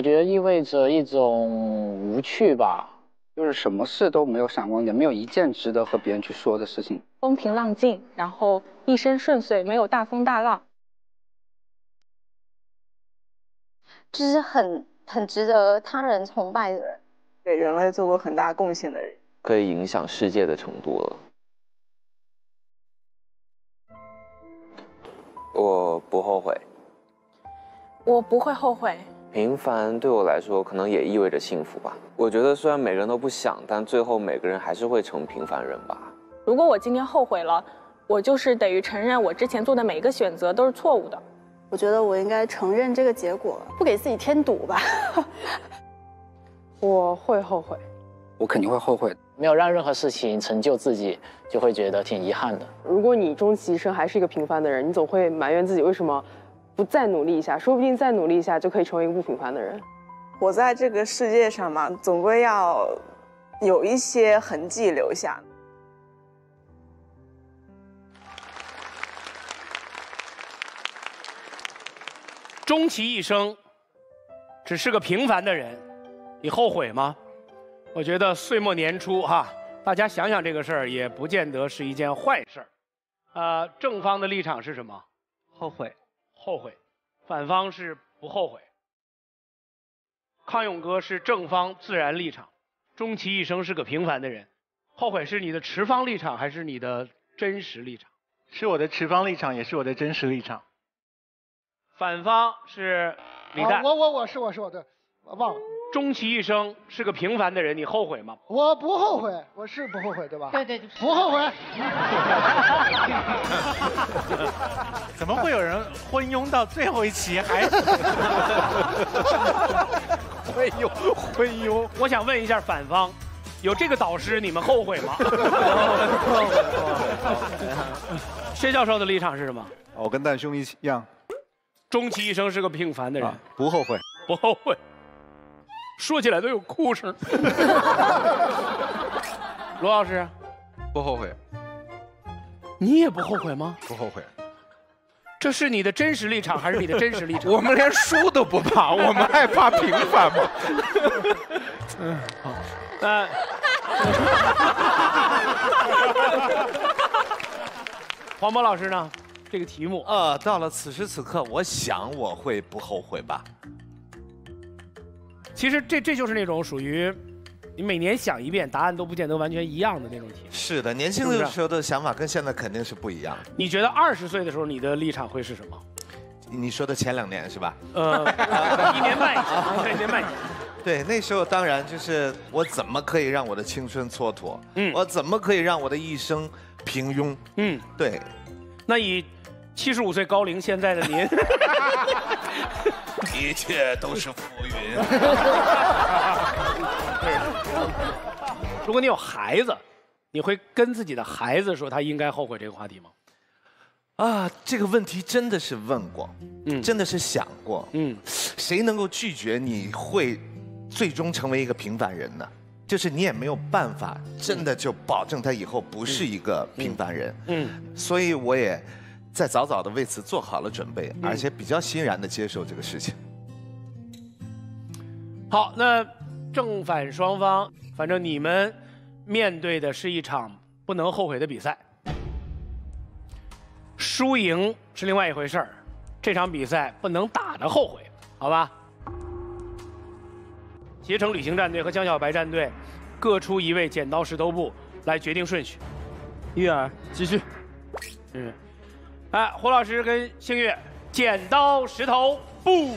我觉得意味着一种无趣吧， 就是什么事都没有闪光点，没有一件值得和别人去说的事情。 风平浪静，然后一生顺遂，没有大风大浪。 就是很值得他人崇拜的人， 给人类做过很大贡献的人， 可以影响世界的程度了。我不后悔。 我不会后悔。 平凡对我来说，可能也意味着幸福吧。我觉得虽然每个人都不想，但最后每个人还是会成平凡人吧。 如果我今天后悔了，我就是等于承认我之前做的每一个选择都是错误的。 我觉得我应该承认这个结果，不给自己添堵吧。 我会后悔， 我肯定会后悔。 没有让任何事情成就自己，就会觉得挺遗憾的。 如果你终其一生还是一个平凡的人，你总会埋怨自己为什么不再努力一下，说不定再努力一下就可以成为一个不平凡的人。 活在这个世界上嘛，总归要有一些痕迹留下。 终其一生只是个平凡的人，你后悔吗？我觉得岁末年初大家想想这个事儿，也不见得是一件坏事儿。正方的立场是什么？ 后悔。 后悔。反方是不后悔。康永哥是正方自然立场，终其一生是个平凡的人。后悔是你的持方立场还是你的真实立场？ 是我的持方立场，也是我的真实立场。 反方是李诞。 我是我对，我忘了。 终其一生是个平凡的人，你后悔吗？ 我不后悔，我是不后悔，对吧？ 对， 不后悔。 怎么会有人昏庸到最后一期还？昏庸。 我想问一下反方，有这个导师你们后悔吗？薛教授的立场是什么？ 我跟蛋兄一样。 终其一生是个平凡的人， 不后悔， 不后悔。说起来都有哭声。罗老师， 不后悔。 你也不后悔吗？ 不后悔。 这是你的真实立场还是你的真实立场？ 我们连输都不怕，我们害怕平凡吗？ 好，那黄渤老师呢？这个题目到了此时此刻，我想我会不后悔吧。 其实这就是那种属于你每年想一遍，答案都不见得完全一样的那种题。 是的，年轻的时候的想法跟现在肯定是不一样的。 你觉得20岁的时候你的立场会是什么？ 你说的前2年是吧 ？1年半以前，1年半以前。 对，那时候当然就是我怎么可以让我的青春蹉跎？我怎么可以让我的一生平庸？对。 那以75岁高龄现在的您， 一切都是浮云。 如果你有孩子，你会跟自己的孩子说他应该后悔这个话题吗？ 这个问题真的是问过，真的是想过，谁能够拒绝你会最终成为一个平凡人呢？就是你也没有办法，真的就保证他以后不是一个平凡人。所以我也在早早的为此做好了准备，而且比较欣然的接受这个事情。 好，那正反双方，反正你们面对的是一场不能后悔的比赛，输赢是另外一回事儿。这场比赛不能打得后悔，好吧？携程旅行战队和江小白战队各出一位剪刀石头布来决定顺序。 玉儿继续。 胡老师跟星月剪刀石头布，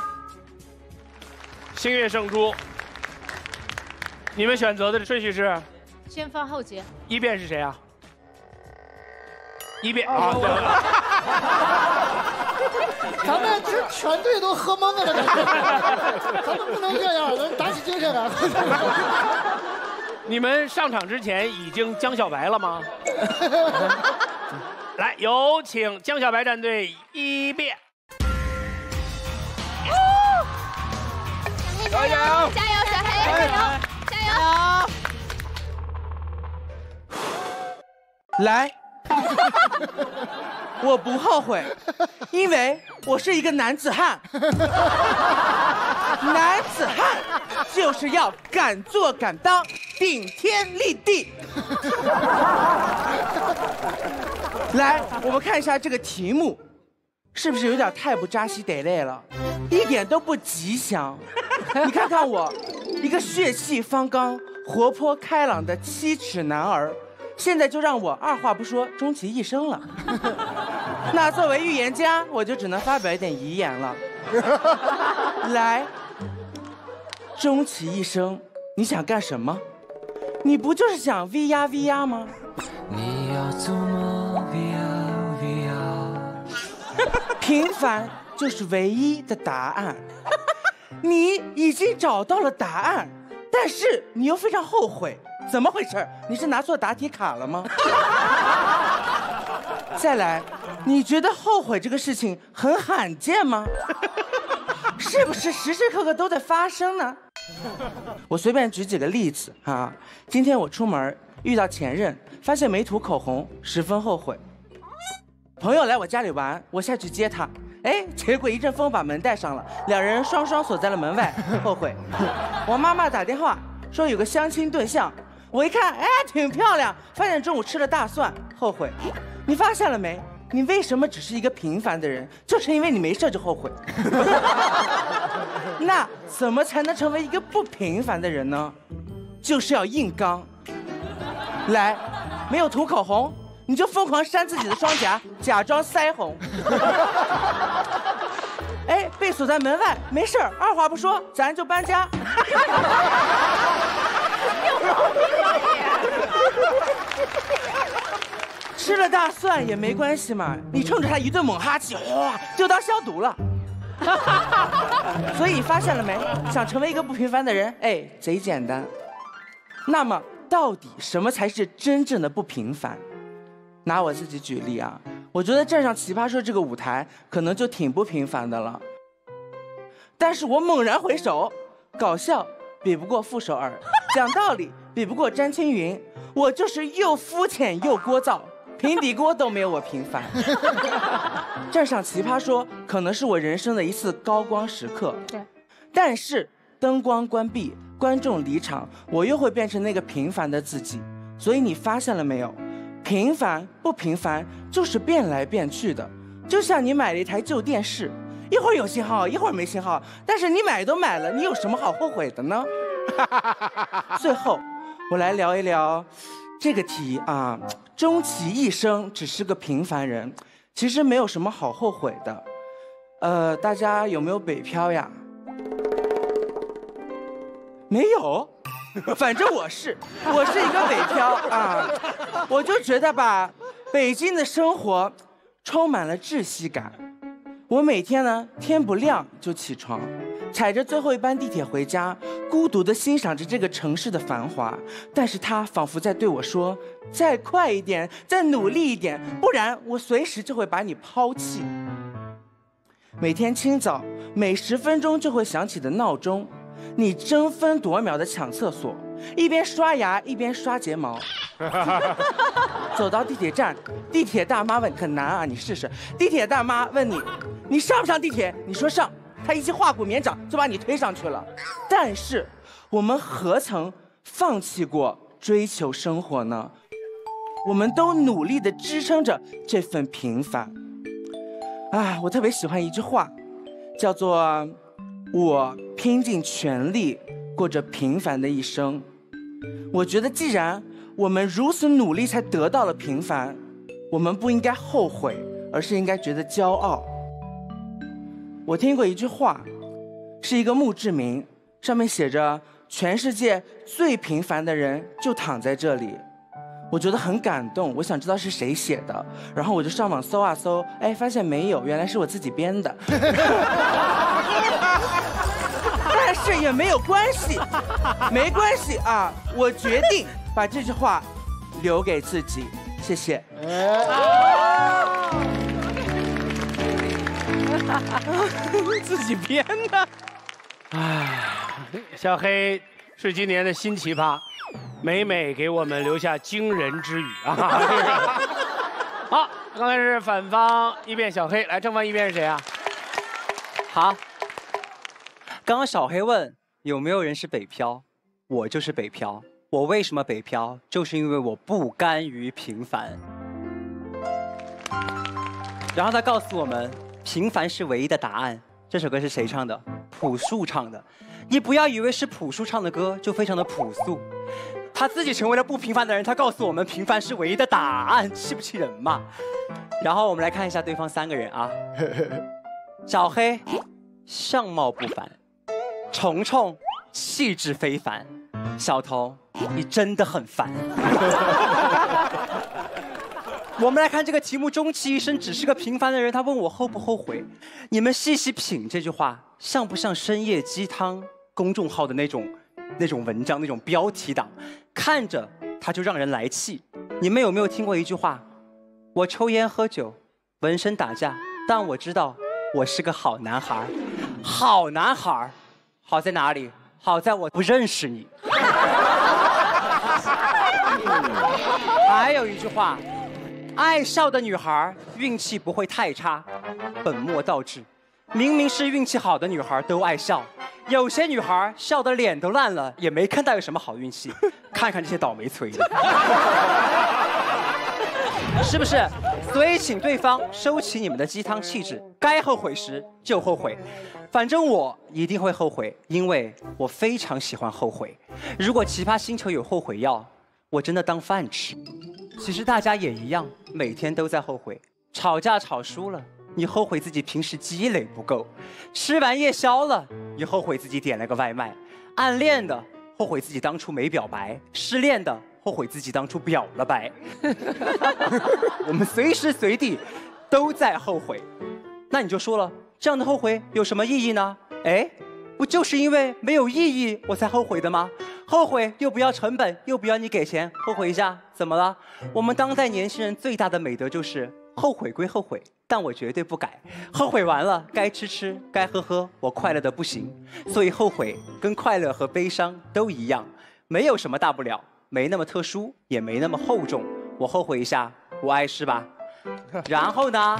星月胜出。你们选择的顺序是？ 先发后结。 一辩是谁啊？一辩咱们这全队都喝懵了，咱们不能这样，咱打起精神来。 你们上场之前已经江小白了吗？来，有请江小白战队一辩。 加油！加油！小黑加油！加油！ 来，我不后悔，因为我是一个男子汉。 男子汉就是要敢做敢当，顶天立地。来，我们看一下这个题目，是不是有点太不扎西得累了，一点都不吉祥？你看看我，一个血气方刚、活泼开朗的7尺男儿，现在就让我二话不说终其一生了。那作为预言家，我就只能发表一点遗言了。来，终其一生，你想干什么？你不就是想 V 呀 V 呀吗？你要做么 V 呀 V 呀？平凡就是唯一的答案。你已经找到了答案，但是你又非常后悔，怎么回事？你是拿错答题卡了吗？再来，你觉得后悔这个事情很罕见吗？是不是时时刻刻都在发生呢？我随便举几个例子啊。今天我出门遇到前任，发现没涂口红，十分后悔。朋友来我家里玩，我下去接他，哎，结果一阵风把门带上了，两人双双锁在了门外，后悔。我妈妈打电话说有个相亲对象，我一看，哎，挺漂亮，发现中午吃了大蒜，后悔。你发现了没？你为什么只是一个平凡的人？就是因为你没事就后悔。那怎么才能成为一个不平凡的人呢？就是要硬刚。来，没有涂口红，你就疯狂扇自己的双颊，假装腮红。哎，被锁在门外，没事儿，二话不说，咱就搬家。吃了大蒜也没关系嘛，你冲着他一顿猛哈气，哇，就当消毒了。所以发现了没？想成为一个不平凡的人，哎，贼简单。那么，到底什么才是真正的不平凡？拿我自己举例啊，我觉得站上奇葩说这个舞台，可能就挺不平凡的了。但是我猛然回首，搞笑比不过傅首尔，讲道理比不过詹青云，我就是又肤浅又聒噪。平底锅都没有我平凡。站上奇葩说可能是我人生的一次高光时刻，对。但是灯光关闭，观众离场，我又会变成那个平凡的自己。所以你发现了没有？平凡不平凡就是变来变去的，就像你买了一台旧电视，一会儿有信号，一会儿没信号，但是你买都买了，你有什么好后悔的呢？最后，我来聊一聊这个题啊。终其一生只是个平凡人，其实没有什么好后悔的。大家有没有北漂呀？没有，反正我是一个北漂啊。我就觉得吧，北京的生活充满了窒息感。我每天呢，天不亮就起床，踩着最后一班地铁回家，孤独地欣赏着这个城市的繁华。但是它仿佛在对我说，再快一点，再努力一点，不然我随时就会把你抛弃。每天清早，每10分钟就会响起的闹钟，你争分夺秒地抢厕所，一边刷牙一边刷睫毛。走到地铁站，地铁大妈问，很难啊，你试试。地铁大妈问你上不上地铁？你说上，她一记化骨绵掌就把你推上去了。但是我们何曾放弃过追求生活呢？我们都努力地支撑着这份平凡。啊，我特别喜欢一句话，叫做“我拼尽全力过着平凡的一生”。我觉得既然我们如此努力才得到了平凡，我们不应该后悔，而是应该觉得骄傲。我听过一句话，是一个墓志铭，上面写着全世界最平凡的人就躺在这里。我觉得很感动，我想知道是谁写的，然后我就上网搜啊搜，哎，发现没有，原来是我自己编的。但是也没有关系，没关系啊！我决定把这句话留给自己，谢谢。 自己编的。哎，小黑是今年的新奇葩，每每给我们留下惊人之语啊！好，刚才是反方一辩小黑，来正方一辩是谁啊？好。 刚刚小黑问有没有人是北漂，我就是北漂。我为什么北漂？就是因为我不甘于平凡。然后他告诉我们，平凡是唯一的答案。这首歌是谁唱的？朴树唱的。你不要以为是朴树唱的歌就非常的朴素，他自己成为了不平凡的人，他告诉我们平凡是唯一的答案，气不气人嘛？然后我们来看一下对方3个人啊，小黑相貌不凡，虫虫气质非凡，小童你真的很烦。我们来看这个题目，终其一生只是个平凡的人，他问我后不后悔。你们细细品这句话，像不像深夜鸡汤公众号的那种文章，那种标题党，看着他就让人来气。你们有没有听过一句话？我抽烟喝酒，纹身打架，但我知道我是个好男孩。好男孩，好在哪里？好在我不认识你。还有一句话，爱笑的女孩运气不会太差，本末倒置。明明是运气好的女孩都爱笑，有些女孩笑得脸都烂了，也没看到有什么好运气。看看这些倒霉催的，是不是？所以请对方收起你们的鸡汤气质，该后悔时就后悔。反正我一定会后悔，因为我非常喜欢后悔。如果奇葩星球有后悔药，我真的当饭吃。其实大家也一样，每天都在后悔。吵架吵输了，你后悔自己平时积累不够；吃完夜宵了，你后悔自己点了个外卖；暗恋的后悔自己当初没表白；失恋的后悔自己当初表了白。我们随时随地都在后悔。那你就说了，这样的后悔有什么意义呢？哎，不就是因为没有意义我才后悔的吗？后悔又不要成本，又不要你给钱，后悔一下怎么了？我们当代年轻人最大的美德就是后悔归后悔，但我绝对不改。后悔完了，该吃吃，该喝喝，我快乐的不行。所以后悔跟快乐和悲伤都一样，没有什么大不了，没那么特殊，也没那么厚重。我后悔一下，不碍事吧？然后呢？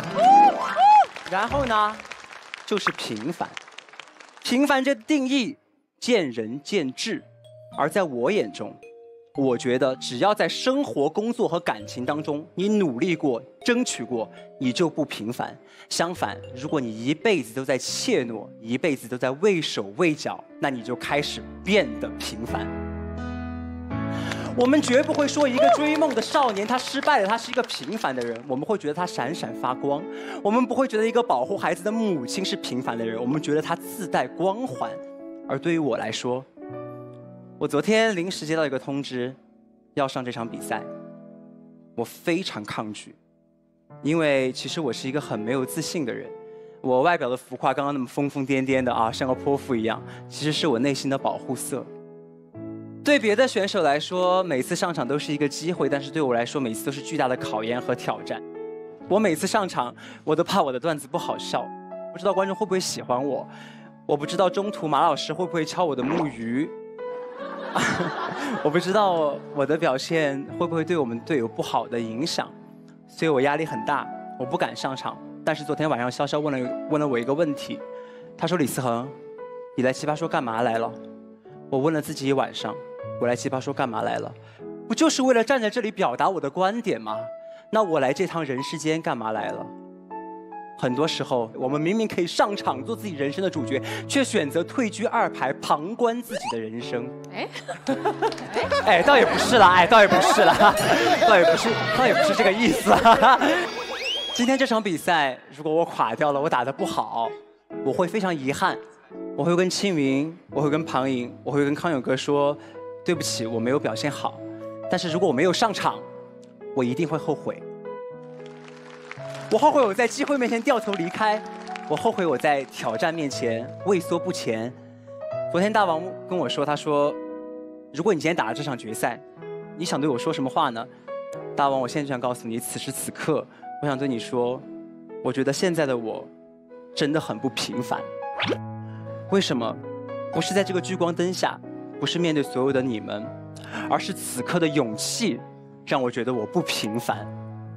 就是平凡。平凡这定义见仁见智，而在我眼中，我觉得只要在生活、工作和感情当中，你努力过、争取过，你就不平凡。相反，如果你一辈子都在怯懦，一辈子都在畏手畏脚，那你就开始变得平凡。我们绝不会说一个追梦的少年他失败了，他是一个平凡的人，我们会觉得他闪闪发光。我们不会觉得一个保护孩子的母亲是平凡的人，我们觉得他自带光环。而对于我来说，我昨天临时接到一个通知，要上这场比赛，我非常抗拒，因为其实我是一个很没有自信的人。我外表的浮夸，刚刚那么疯疯癫癫的啊，像个泼妇一样，其实是我内心的保护色。对别的选手来说，每次上场都是一个机会，但是对我来说，每次都是巨大的考验和挑战。我每次上场，我都怕我的段子不好笑，不知道观众会不会喜欢我，我不知道中途马老师会不会敲我的木鱼，我不知道我的表现会不会对我们队有不好的影响，所以我压力很大，我不敢上场。但是昨天晚上潇潇问了我一个问题，他说：“李思恒，你来奇葩说干嘛来了？”我问了自己一晚上，我来奇葩说干嘛来了？不就是为了站在这里表达我的观点吗？那我来这趟人世间干嘛来了？很多时候，我们明明可以上场做自己人生的主角，却选择退居二排，旁观自己的人生。哎，倒也不是啦，倒也不是这个意思。今天这场比赛，如果我垮掉了，我打得不好，我会非常遗憾。我会跟青云，我会跟庞颖，我会跟康永哥说，对不起，我没有表现好。但是如果我没有上场，我一定会后悔。我后悔我在机会面前掉头离开，我后悔我在挑战面前畏缩不前。昨天大王跟我说，他说，如果你今天打了这场决赛，你想对我说什么话呢？大王，我现在就想告诉你，此时此刻，我想对你说，我觉得现在的我真的很不平凡。为什么？不是在这个聚光灯下，不是面对所有的你们，而是此刻的勇气，让我觉得我不平凡。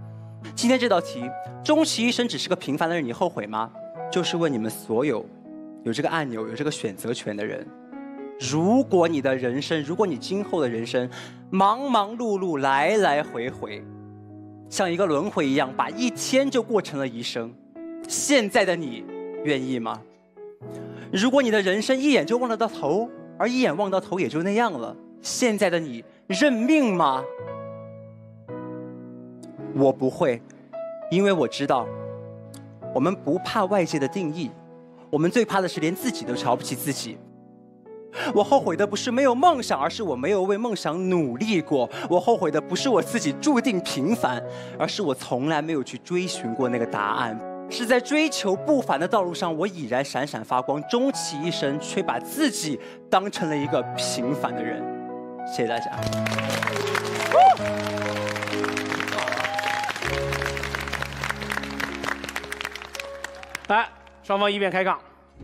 今天这道题，终其一生只是个平凡的人，你后悔吗？就是问你们所有有这个按钮、有这个选择权的人。如果你的人生，如果你今后的人生，忙忙碌碌、来来回回，像一个轮回一样，把一天就过成了一生，现在的你愿意吗？如果你的人生一眼就望得到头，而一眼望到头也就那样了，现在的你认命吗？我不会，因为我知道，我们不怕外界的定义，我们最怕的是连自己都瞧不起自己。我后悔的不是没有梦想，而是我没有为梦想努力过。我后悔的不是我自己注定平凡，而是我从来没有去追寻过那个答案。是在追求不凡的道路上，我已然闪闪发光，终其一生却把自己当成了一个平凡的人。谢谢大家。 来，双方一辩开杠。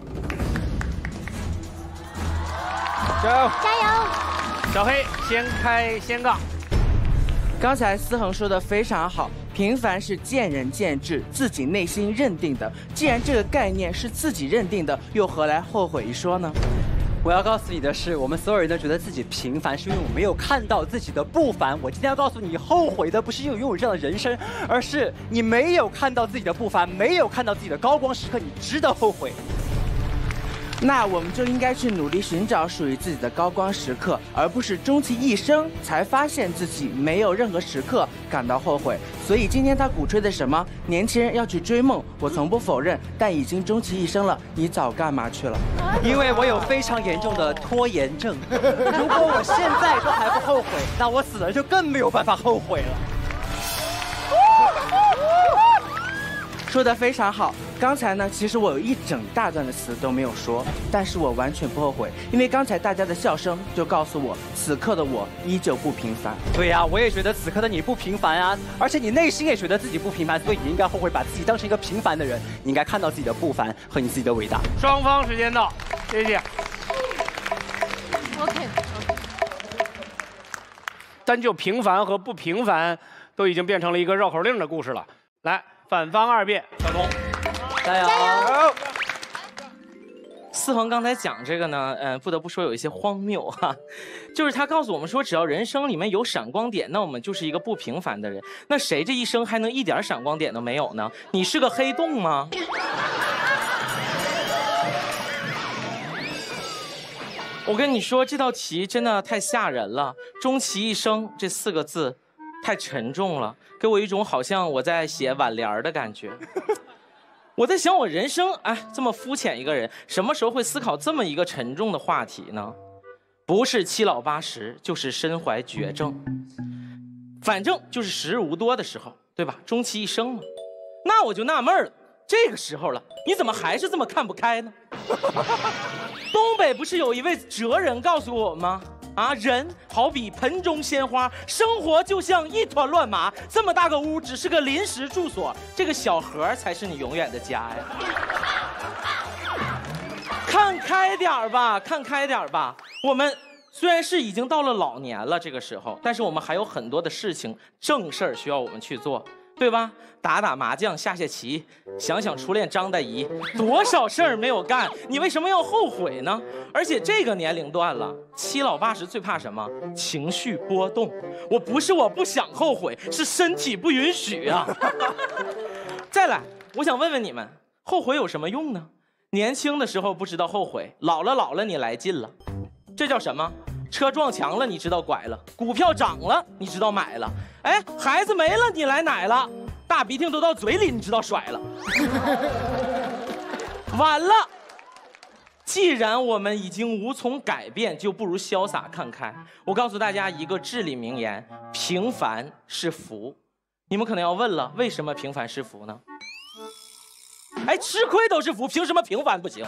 加油！ 小黑先杠。 刚才思恒说的非常好，平凡是见仁见智，自己内心认定的。既然这个概念是自己认定的，又何来后悔一说呢？ 我要告诉你的是，我们所有人都觉得自己平凡，是因为我没有看到自己的不凡。我今天要告诉你，后悔的不是拥有这样的人生，而是你没有看到自己的不凡，没有看到自己的高光时刻，你值得后悔。 那我们就应该去努力寻找属于自己的高光时刻，而不是终其一生才发现自己没有任何时刻感到后悔。所以今天他鼓吹的什么年轻人要去追梦，我从不否认，但已经终其一生了，你早干嘛去了？ 因为我有非常严重的拖延症，如果我现在都还不后悔，那我死了就更没有办法后悔了。 说得非常好。刚才呢，其实我有一整大段的词都没有说，但是我完全不后悔，因为刚才大家的笑声就告诉我，此刻的我依旧不平凡。 对呀，我也觉得此刻的你不平凡啊，而且你内心也觉得自己不平凡，所以你应该后悔把自己当成一个平凡的人，你应该看到自己的不凡和你自己的伟大。 双方时间到，谢谢。 OK。 单就平凡和不平凡，都已经变成了一个绕口令的故事了。来，反方二辩，小童。 加油！ 思恒刚才讲这个呢，不得不说有一些荒谬哈，就是他告诉我们说，只要人生里面有闪光点，那我们就是一个不平凡的人。那谁这一生还能一点闪光点都没有呢？你是个黑洞吗？我跟你说，这道题真的太吓人了，终其一生这4个字，太沉重了，给我一种好像我在写挽联的感觉。我在想，我人生这么肤浅一个人，什么时候会思考这么一个沉重的话题呢？不是七老八十，就是身怀绝症，反正就是时日无多的时候，对吧？终其一生嘛。那我就纳闷了，这个时候了，你怎么还是这么看不开呢？东北不是有一位哲人告诉我吗？人好比盆中鲜花，生活就像一团乱麻。这么大个屋只是个临时住所，这个小盒才是你永远的家呀。看开点吧，看开点吧。我们虽然是已经到了老年了，这个时候，但是我们还有很多的事情，正事儿需要我们去做，对吧？打打麻将，下下棋，想想初恋张大姨，多少事儿没有干，你为什么要后悔呢？而且这个年龄段了，7老80最怕什么？情绪波动。我不是我不想后悔，是身体不允许啊。再来，我想问问你们，后悔有什么用呢？年轻的时候不知道后悔，老了你来劲了，这叫什么？车撞墙了，你知道拐了；股票涨了，你知道买了；孩子没了，你来奶了；大鼻涕都到嘴里，你知道甩了。晚了，既然我们已经无从改变，就不如潇洒看开。我告诉大家一个至理名言：平凡是福。你们可能要问了，为什么平凡是福呢？吃亏都是福，凭什么平凡不行？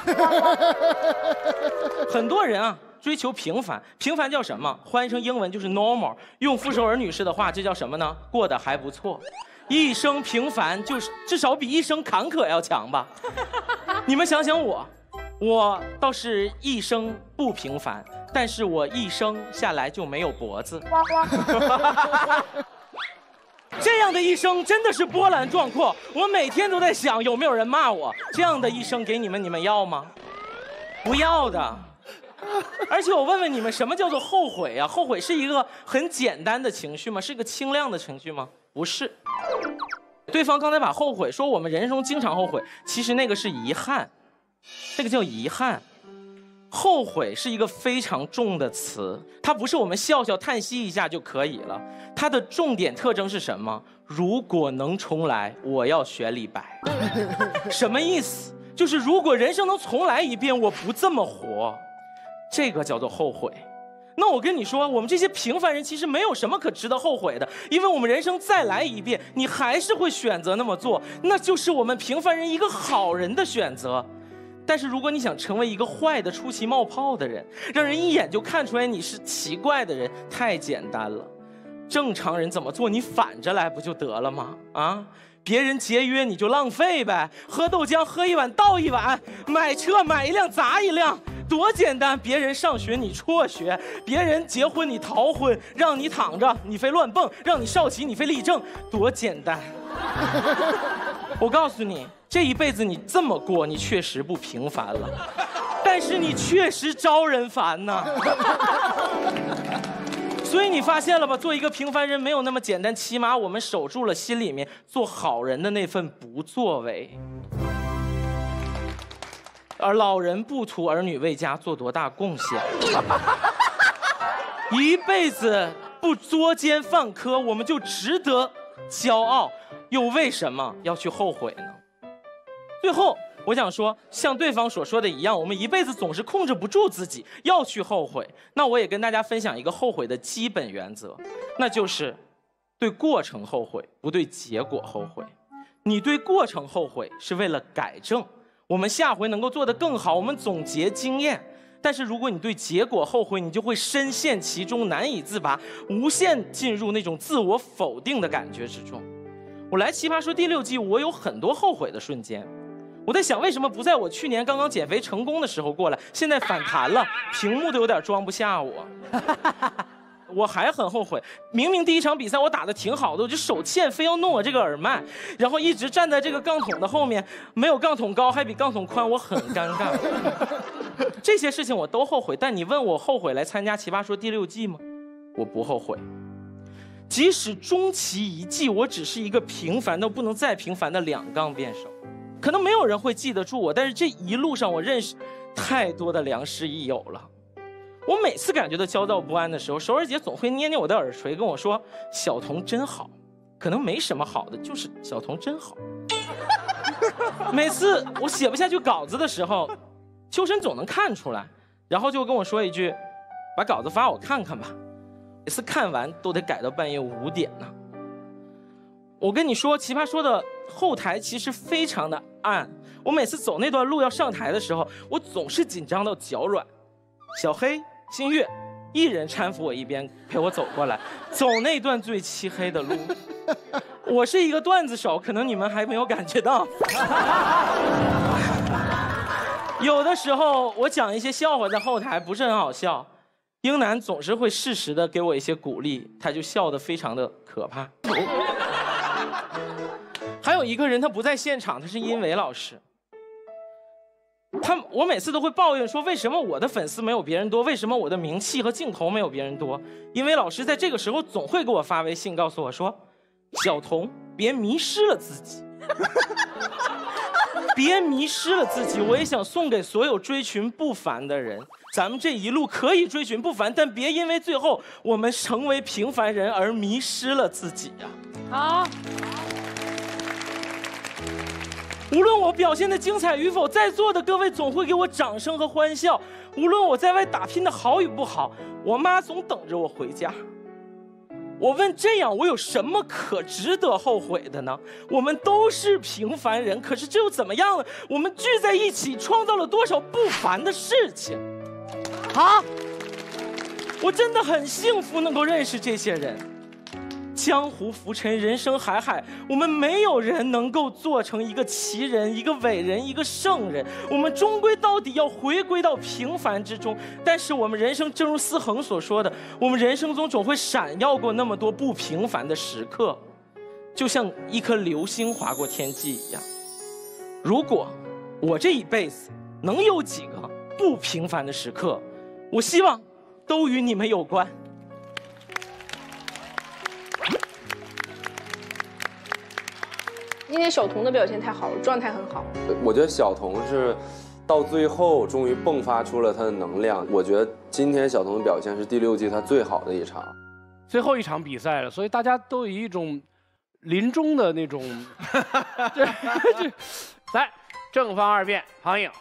很多人追求平凡，平凡叫什么？翻译成英文就是 normal。用傅首尔女士的话，这叫什么呢？过得还不错。一生平凡，就是至少比一生坎坷要强吧？你们想想我倒是一生不平凡，但是我一生下来就没有脖子。这样的一生真的是波澜壮阔，我每天都在想有没有人骂我。这样的一生给你们，你们要吗？ 不要的。而且我问问你们，什么叫做后悔啊？后悔是一个很简单的情绪吗？是一个清亮的情绪吗？不是。对方刚才把后悔说我们人生中经常后悔，其实那个是遗憾，那个叫遗憾。后悔是一个非常重的词，它不是我们笑笑叹息一下就可以了。它的重点特征是什么？如果能重来，我要选李白。什么意思？就是如果人生能重来一遍，我不这么活，这个叫做后悔。那我跟你说，我们这些平凡人其实没有什么可值得后悔的，因为我们人生再来一遍，你还是会选择那么做，那就是我们平凡人一个好人的选择。但是如果你想成为一个坏的出奇冒泡的人，让人一眼就看出来你是奇怪的人，太简单了。正常人怎么做，你反着来不就得了吗？啊，别人节约你就浪费呗，喝豆浆喝一碗倒一碗，买车买一辆砸一辆，多简单。别人上学你辍学，别人结婚你逃婚，让你躺着你非乱蹦，让你少奇你非立正，多简单。我告诉你，这一辈子你这么过，你确实不平凡了，但是你确实招人烦呐。所以你发现了吧？做一个平凡人没有那么简单，起码我们守住了心里面做好人的那份不作为。而老人不图儿女为家做多大贡献，一辈子不作奸犯科，我们就值得骄傲，又为什么要去后悔呢？最后我想说，像对方所说的一样，我们一辈子总是控制不住自己，要去后悔。那我也跟大家分享一个后悔的基本原则，那就是对过程后悔，不对结果后悔。你对过程后悔是为了改正，我们下回能够做得更好，我们总结经验。但是如果你对结果后悔，你就会深陷其中，难以自拔，无限进入那种自我否定的感觉之中。我来奇葩说第6季，我有很多后悔的瞬间。我在想，为什么不在我去年刚刚减肥成功的时候过来，现在反弹了，屏幕都有点装不下我。我还很后悔，明明第一场比赛我打得挺好的，我就手欠，非要弄我这个耳麦，然后一直站在这个杠筒的后面，没有杠筒高，还比杠筒宽，我很尴尬。这些事情我都后悔，但你问我后悔来参加奇葩说第6季吗？我不后悔。即使终其一季，我只是一个平凡到不能再平凡的2杠辩手。可能没有人会记得住我，但是这一路上我认识太多的良师益友了。我每次感觉到焦躁不安的时候，首尔姐总会捏捏我的耳垂，跟我说：“小童真好。”可能没什么好的，就是小童真好。每次我写不下去稿子的时候，秋生总能看出来，然后就跟我说一句：“把稿子发我看看吧。”每次看完都得改到半夜5点呢。我跟你说，奇葩说的后台其实非常的暗。我每次走那段路要上台的时候，我总是紧张到脚软。小黑、新月一人搀扶我一边陪我走过来，走那段最漆黑的路。我是一个段子手，可能你们还没有感觉到。有的时候我讲一些笑话在后台不是很好笑，英男总是会适时的给我一些鼓励，他就笑得非常的可怕。还有一个人他不在现场，他是殷伟老师。我每次都会抱怨说，为什么我的粉丝没有别人多，为什么我的名气和镜头没有别人多？殷伟老师在这个时候总会给我发微信告诉我说，小童别迷失了自己。别迷失了自己。我也想送给所有追寻不凡的人，咱们这一路可以追寻不凡，但别因为最后我们成为平凡人而迷失了自己呀。好，无论我表现的精彩与否，在座的各位总会给我掌声和欢笑。无论我在外打拼的好与不好，我妈总等着我回家。我问，这样我有什么可值得后悔的呢？我们都是平凡人，可是这又怎么样呢？我们聚在一起，创造了多少不凡的事情。好，我真的很幸福能够认识这些人。江湖浮沉，人生海海，我们没有人能够做成一个奇人、一个伟人、一个圣人，我们终归到底要回归到平凡之中。但是我们人生，正如思恒所说的，我们人生中总会闪耀过那么多不平凡的时刻，就像一颗流星划过天际一样。如果我这一辈子能有几个不平凡的时刻，我希望都与你们有关。 今天小童的表现太好了，状态很好。 我觉得小童是到最后终于迸发出了他的能量。我觉得今天小童的表现是第6季他最好的一场， 最后一场比赛了，所以大家都有一种临终的那种。来，正方2辩，庞颖。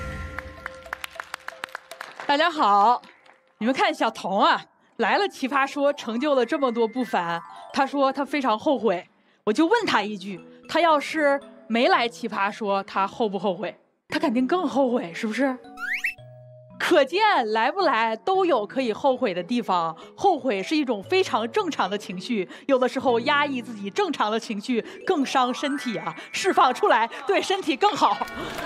大家好，你们看小童啊，来了奇葩说，成就了这么多不凡。他说他非常后悔，我就问他一句，他要是没来奇葩说，他后不后悔？他肯定更后悔，是不是？可见来不来都有可以后悔的地方，后悔是一种非常正常的情绪，有的时候压抑自己正常的情绪更伤身体啊，释放出来对身体更好。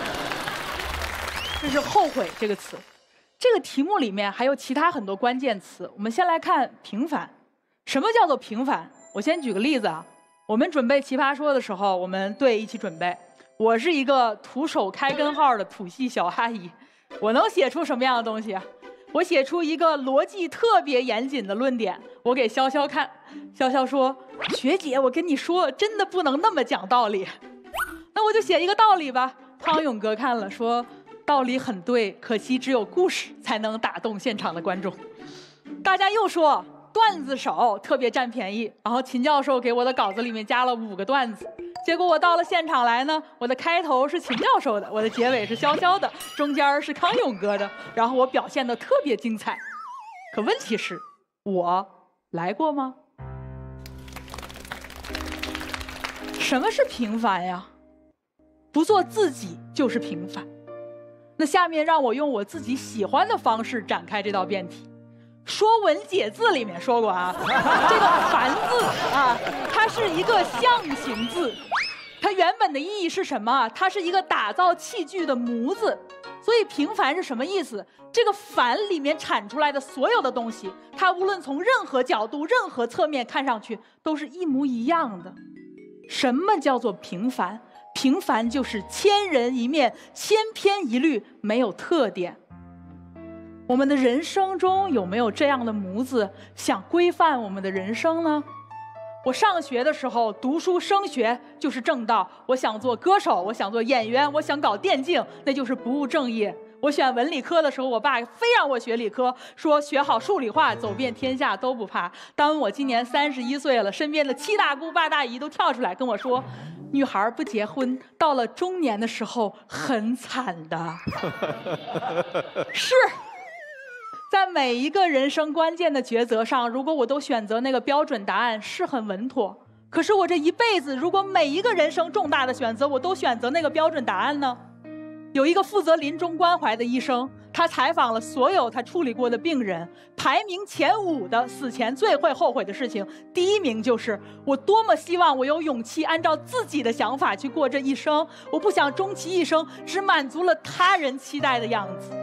这是后悔这个词。这个题目里面还有其他很多关键词，我们先来看平凡。什么叫做平凡？我先举个例子啊，我们准备奇葩说的时候，我们队一起准备。我是一个徒手开根号的土系小阿姨，我能写出什么样的东西啊？我写出一个逻辑特别严谨的论点，我给潇潇看，潇潇说：“学姐，我跟你说，真的不能那么讲道理。”那我就写一个道理吧。汤勇哥看了说：“道理很对，可惜只有故事才能打动现场的观众。”大家又说段子手特别占便宜，然后秦教授给我的稿子里面加了5个段子，结果我到了现场来呢，我的开头是秦教授的，我的结尾是潇潇的，中间是康永哥的，然后我表现得特别精彩。可问题是，我来过吗？什么是平凡呀？不做自己就是平凡。那下面让我用我自己喜欢的方式展开这道辩题。《说文解字》里面说过啊，这个“凡”字啊，它是一个象形字，它原本的意义是什么？它是一个打造器具的模子。所以平凡是什么意思？这个“凡”里面产出来的所有的东西，它无论从任何角度、任何侧面看上去，都是一模一样的。什么叫做平凡？平凡就是千人一面，千篇一律，没有特点。我们的人生中有没有这样的模子，想规范我们的人生呢？我上学的时候读书升学就是正道，我想做歌手，我想做演员，我想搞电竞，那就是不务正业。我选文理科的时候，我爸非让我学理科，说学好数理化，走遍天下都不怕。当我今年31岁了，身边的7大姑8大姨都跳出来跟我说，女孩不结婚，到了中年的时候很惨的。是。在每一个人生关键的抉择上，如果我都选择那个标准答案，是很稳妥。可是我这一辈子，如果每一个人生重大的选择，我都选择那个标准答案呢？有一个负责临终关怀的医生，他采访了所有他处理过的病人，排名前5的死前最会后悔的事情，第1名就是我多么希望我有勇气按照自己的想法去过这一生，我不想终其一生只满足了他人期待的样子。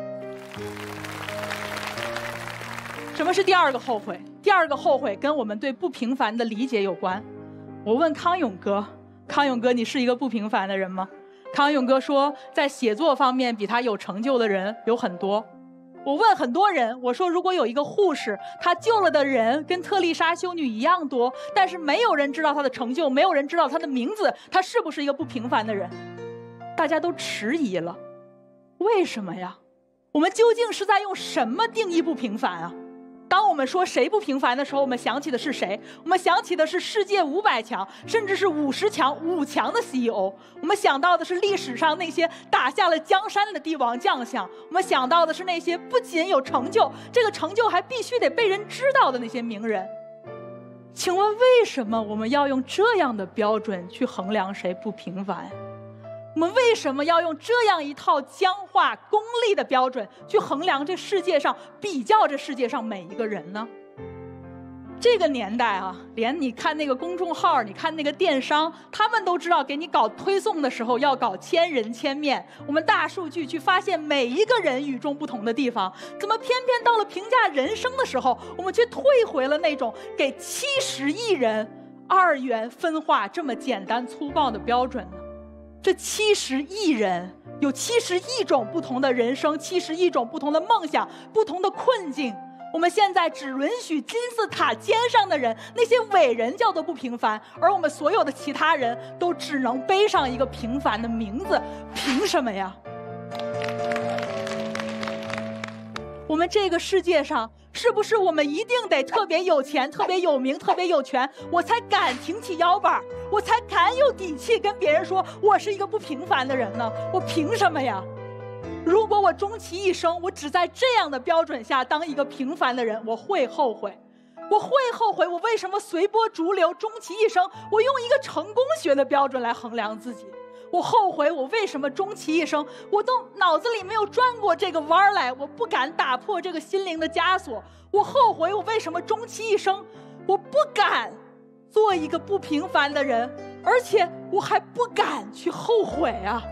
什么是第2个后悔？第2个后悔跟我们对不平凡的理解有关。我问康永哥，康永哥，你是一个不平凡的人吗？康永哥说，在写作方面比他有成就的人有很多。我问很多人，我说如果有一个护士，他救了的人跟特丽莎修女一样多，但是没有人知道他的成就，没有人知道他的名字，他是不是一个不平凡的人？大家都迟疑了。为什么呀？我们究竟是在用什么定义不平凡啊？当我们说谁不平凡的时候，我们想起的是谁？我们想起的是世界500强，甚至是50强、5强的 CEO。我们想到的是历史上那些打下了江山的帝王将相。我们想到的是那些不仅有成就，这个成就还必须得被人知道的那些名人。请问为什么我们要用这样的标准去衡量谁不平凡？我们为什么要用这样一套僵化功利的标准去衡量这世界上、比较这世界上每一个人呢？这个年代啊，连你看那个公众号，你看那个电商，他们都知道给你搞推送的时候要搞千人千面，我们大数据去发现每一个人与众不同的地方，怎么偏偏到了评价人生的时候，我们却退回了那种给70亿人2元分化这么简单粗暴的标准呢？这70亿人有71种不同的人生，71种不同的梦想，不同的困境。我们现在只允许金字塔尖上的人，那些伟人叫做不平凡，而我们所有的其他人都只能背上一个平凡的名字，凭什么呀？我们这个世界上，是不是我们一定得特别有钱、特别有名、特别有权，我才敢挺起腰板，我才敢有底气跟别人说我是一个不平凡的人呢？我凭什么呀？如果我终其一生，我只在这样的标准下当一个平凡的人，我会后悔。我会后悔，我为什么随波逐流，终其一生，我用一个成功学的标准来衡量自己。我后悔，我为什么终其一生，我都脑子里没有转过这个弯来，我不敢打破这个心灵的枷锁。我后悔，我为什么终其一生，我不敢做一个不平凡的人，而且我还不敢去后悔啊。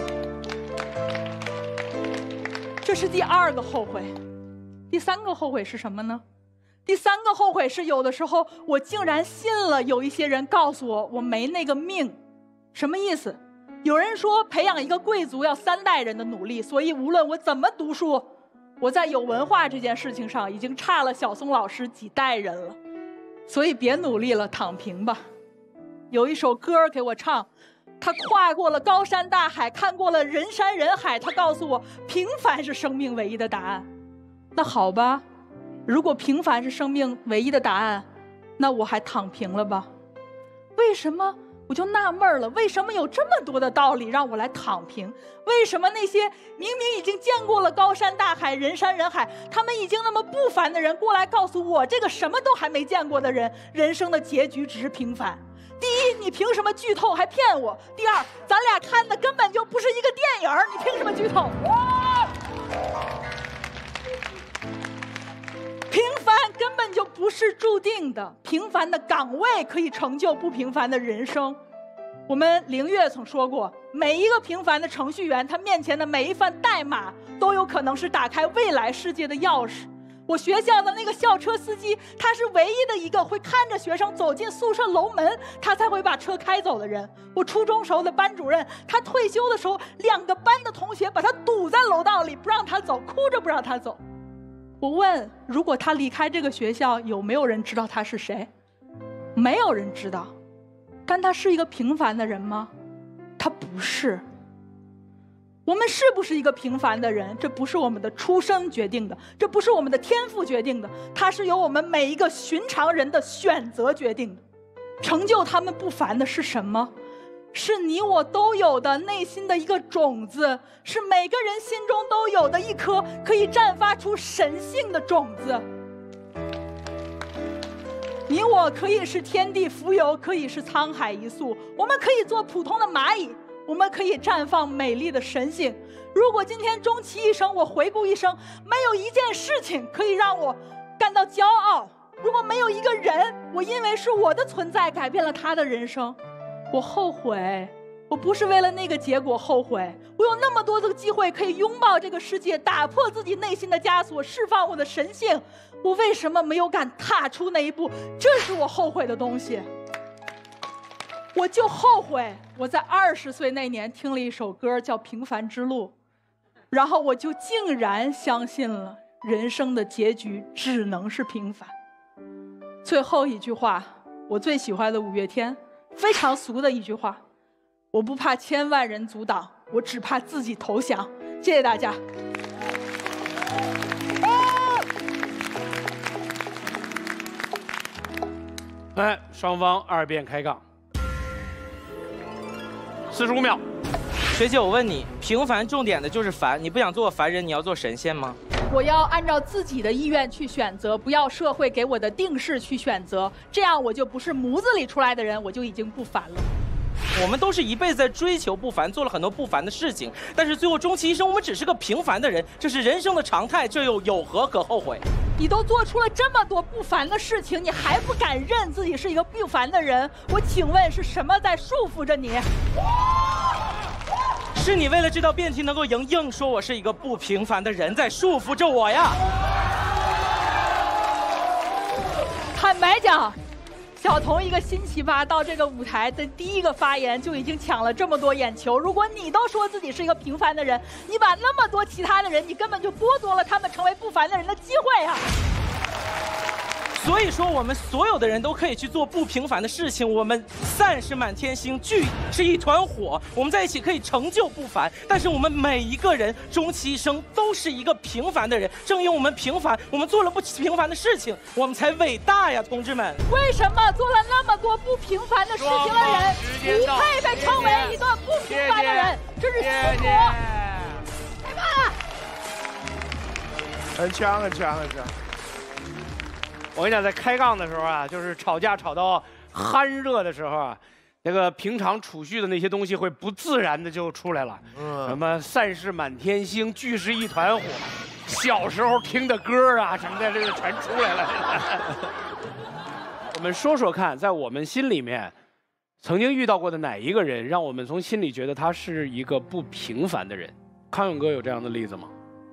这是第2个后悔。第3个后悔是什么呢？第3个后悔是有的时候我竟然信了有一些人告诉我我没那个命。什么意思？有人说培养一个贵族要3代人的努力，所以无论我怎么读书，我在有文化这件事情上已经差了小松老师几代人了，所以别努力了，躺平吧。有一首歌给我唱，他跨过了高山大海，看过了人山人海，他告诉我平凡是生命唯一的答案。那好吧，如果平凡是生命唯一的答案，那我还躺平了吧？为什么？我就纳闷了，为什么有这么多的道理让我来躺平？为什么那些明明已经见过了高山大海、人山人海，他们已经那么不凡的人过来告诉我，这个什么都还没见过的人，人生的结局只是平凡。第一，你凭什么剧透还骗我？第二，咱俩看的根本就不是一个电影，你凭什么剧透？平凡根本就不是注定的，平凡的岗位可以成就不平凡的人生。我们凌月曾说过，每一个平凡的程序员，他面前的每一份代码都有可能是打开未来世界的钥匙。我学校的那个校车司机，他是唯一的一个会看着学生走进宿舍楼门，他才会把车开走的人。我初中时候的班主任，他退休的时候，2个班的同学把他堵在楼道里，不让他走，哭着不让他走。我问，如果他离开这个学校，有没有人知道他是谁？没有人知道。但他是一个平凡的人吗？他不是。我们是不是一个平凡的人，这不是我们的出生决定的，这不是我们的天赋决定的，它是由我们每一个寻常人的选择决定的。成就他们不凡的是什么？是你我都有的内心的一个种子，是每个人心中都有的一颗可以绽发出神性的种子。你我可以是天地浮游，可以是沧海一粟，我们可以做普通的蚂蚁，我们可以绽放美丽的神性。如果今天终其一生，我回顾一生，没有一件事情可以让我感到骄傲，如果没有一个人，我因为是我的存在改变了他的人生，我后悔。我不是为了那个结果后悔，我有那么多的机会可以拥抱这个世界，打破自己内心的枷锁，释放我的神性，我为什么没有敢踏出那一步？这是我后悔的东西。我就后悔我在20岁那年听了一首歌叫《平凡之路》，然后我就竟然相信了人生的结局只能是平凡。最后一句话，我最喜欢的五月天非常俗的一句话，我不怕千万人阻挡，我只怕自己投降。谢谢大家。 来，双方2辩开杠，45秒。 学姐，我问你，平凡重点的就是凡，你不想做个凡人，你要做神仙吗？ 我要按照自己的意愿去选择，不要社会给我的定式去选择，这样我就不是模子里出来的人，我就已经不凡了。 我们都是一辈子在追求不凡，做了很多不凡的事情，但是最后终其一生，我们只是个平凡的人，这是人生的常态，这又有何可后悔？ 你都做出了这么多不凡的事情，你还不敢认自己是一个不凡的人，我请问是什么在束缚着你？ 是你为了这道辩题能够赢，硬说我是一个不平凡的人在束缚着我呀。 坦白讲， 小童一个新奇葩到这个舞台的第一个发言就已经抢了这么多眼球。如果你都说自己是一个平凡的人，你把那么多其他的人，你根本就剥夺了他们成为不凡的人的机会啊！ 所以说，我们所有的人都可以去做不平凡的事情。我们散是满天星，聚是一团火，我们在一起可以成就不凡。但是我们每一个人终其一生都是一个平凡的人。正因为我们平凡，我们做了不平凡的事情，我们才伟大呀，同志们！ 为什么做了那么多不平凡的事情的人，不配被称为一个不平凡的人？这是欺负！太棒了！ 很强，很强，很强。我跟你讲，在开杠的时候啊，就是吵架吵到酣热的时候啊，那个平常储蓄的那些东西会不自然的就出来了。什么散是满天星，聚是一团火，小时候听的歌啊什么的，这个全出来了。我们说说看，在我们心里面，曾经遇到过的哪一个人，让我们从心里觉得他是一个不平凡的人？康永哥有这样的例子吗？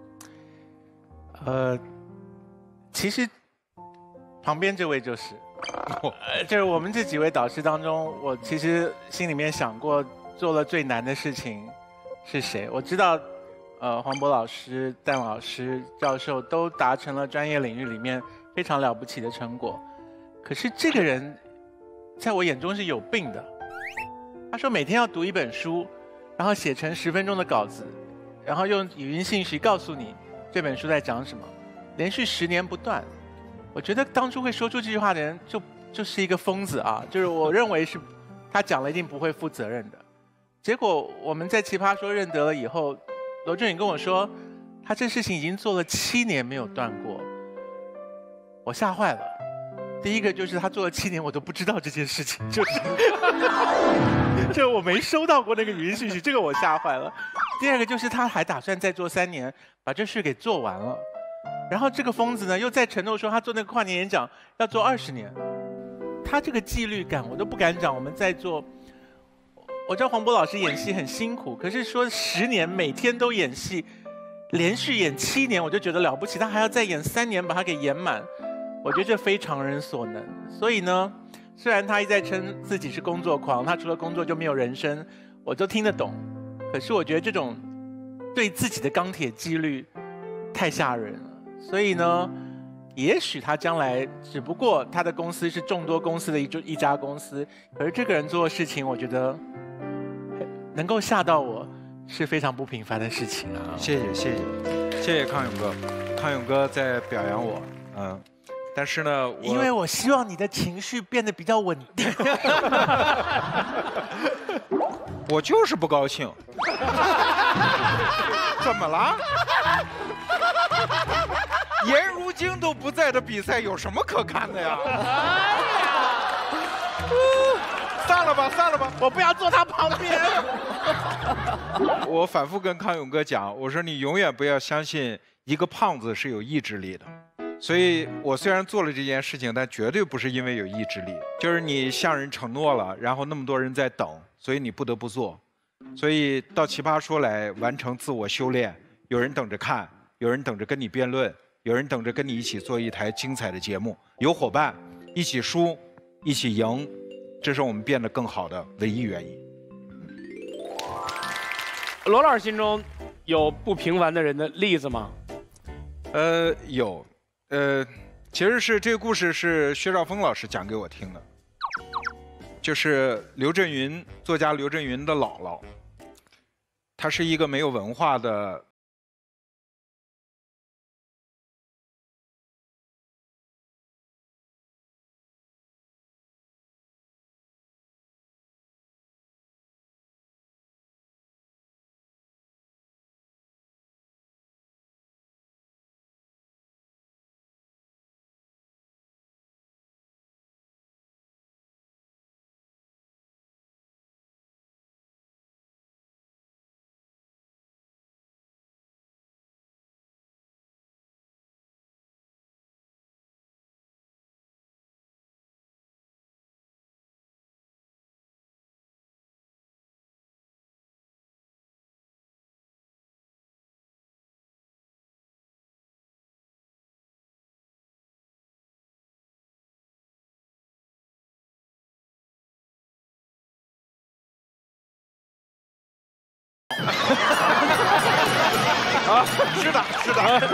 其实。旁边这位就是，就是我们这几位导师当中，我其实心里面想过，做了最难的事情是谁？我知道，黄渤老师、戴老师、教授都达成了专业领域里面非常了不起的成果，可是这个人，在我眼中是有病的。他说每天要读一本书，然后写成10分钟的稿子，然后用语音信息告诉你这本书在讲什么，连续10年不断。我觉得当初会说出这句话的人就是一个疯子啊！就是我认为是，他讲了一定不会负责任的。结果我们在奇葩说认得了以后，罗振宇跟我说，他这事情已经做了7年没有断过。我吓坏了。第一个就是他做了7年，我都不知道这件事情，就是我没收到过那个语音信息，这个我吓坏了。第二个就是他还打算再做3年，把这事给做完了。然后这个疯子呢，又在承诺说他做那个跨年演讲要做20年，他这个纪律感我都不敢讲。我们在做，我知道黄渤老师演戏很辛苦，可是说10年每天都演戏，连续演7年，我就觉得了不起。他还要再演3年把它给演满，我觉得这非常人所能。所以呢，虽然他一再称自己是工作狂，他除了工作就没有人生，我都听得懂。可是我觉得这种对自己的钢铁纪律太吓人了。所以呢，也许他将来只不过他的公司是众多公司的一家公司，可是这个人做的事情，我觉得能够吓到我是非常不平凡的事情啊！ 谢谢康永哥，康永哥在表扬我，但是呢， 因为我希望你的情绪变得比较稳定。 我就是不高兴。怎么了？颜如晶都不在的比赛有什么可看的呀？散了吧，散了吧， 我不要坐他旁边。 我反复跟康永哥讲，我说你永远不要相信一个胖子是有意志力的。所以我虽然做了这件事情，但绝对不是因为有意志力，就是你向人承诺了，然后那么多人在等，所以你不得不做。所以到奇葩说来完成自我修炼，有人等着看，有人等着跟你辩论，有人等着跟你一起做一台精彩的节目，有伙伴一起输，一起赢，这是我们变得更好的唯一原因。 罗老师心中有不平凡的人的例子吗？ 有，其实是这个故事是薛兆丰老师讲给我听的，就是刘震云作家刘震云的姥姥，她是一个没有文化的。 是的，是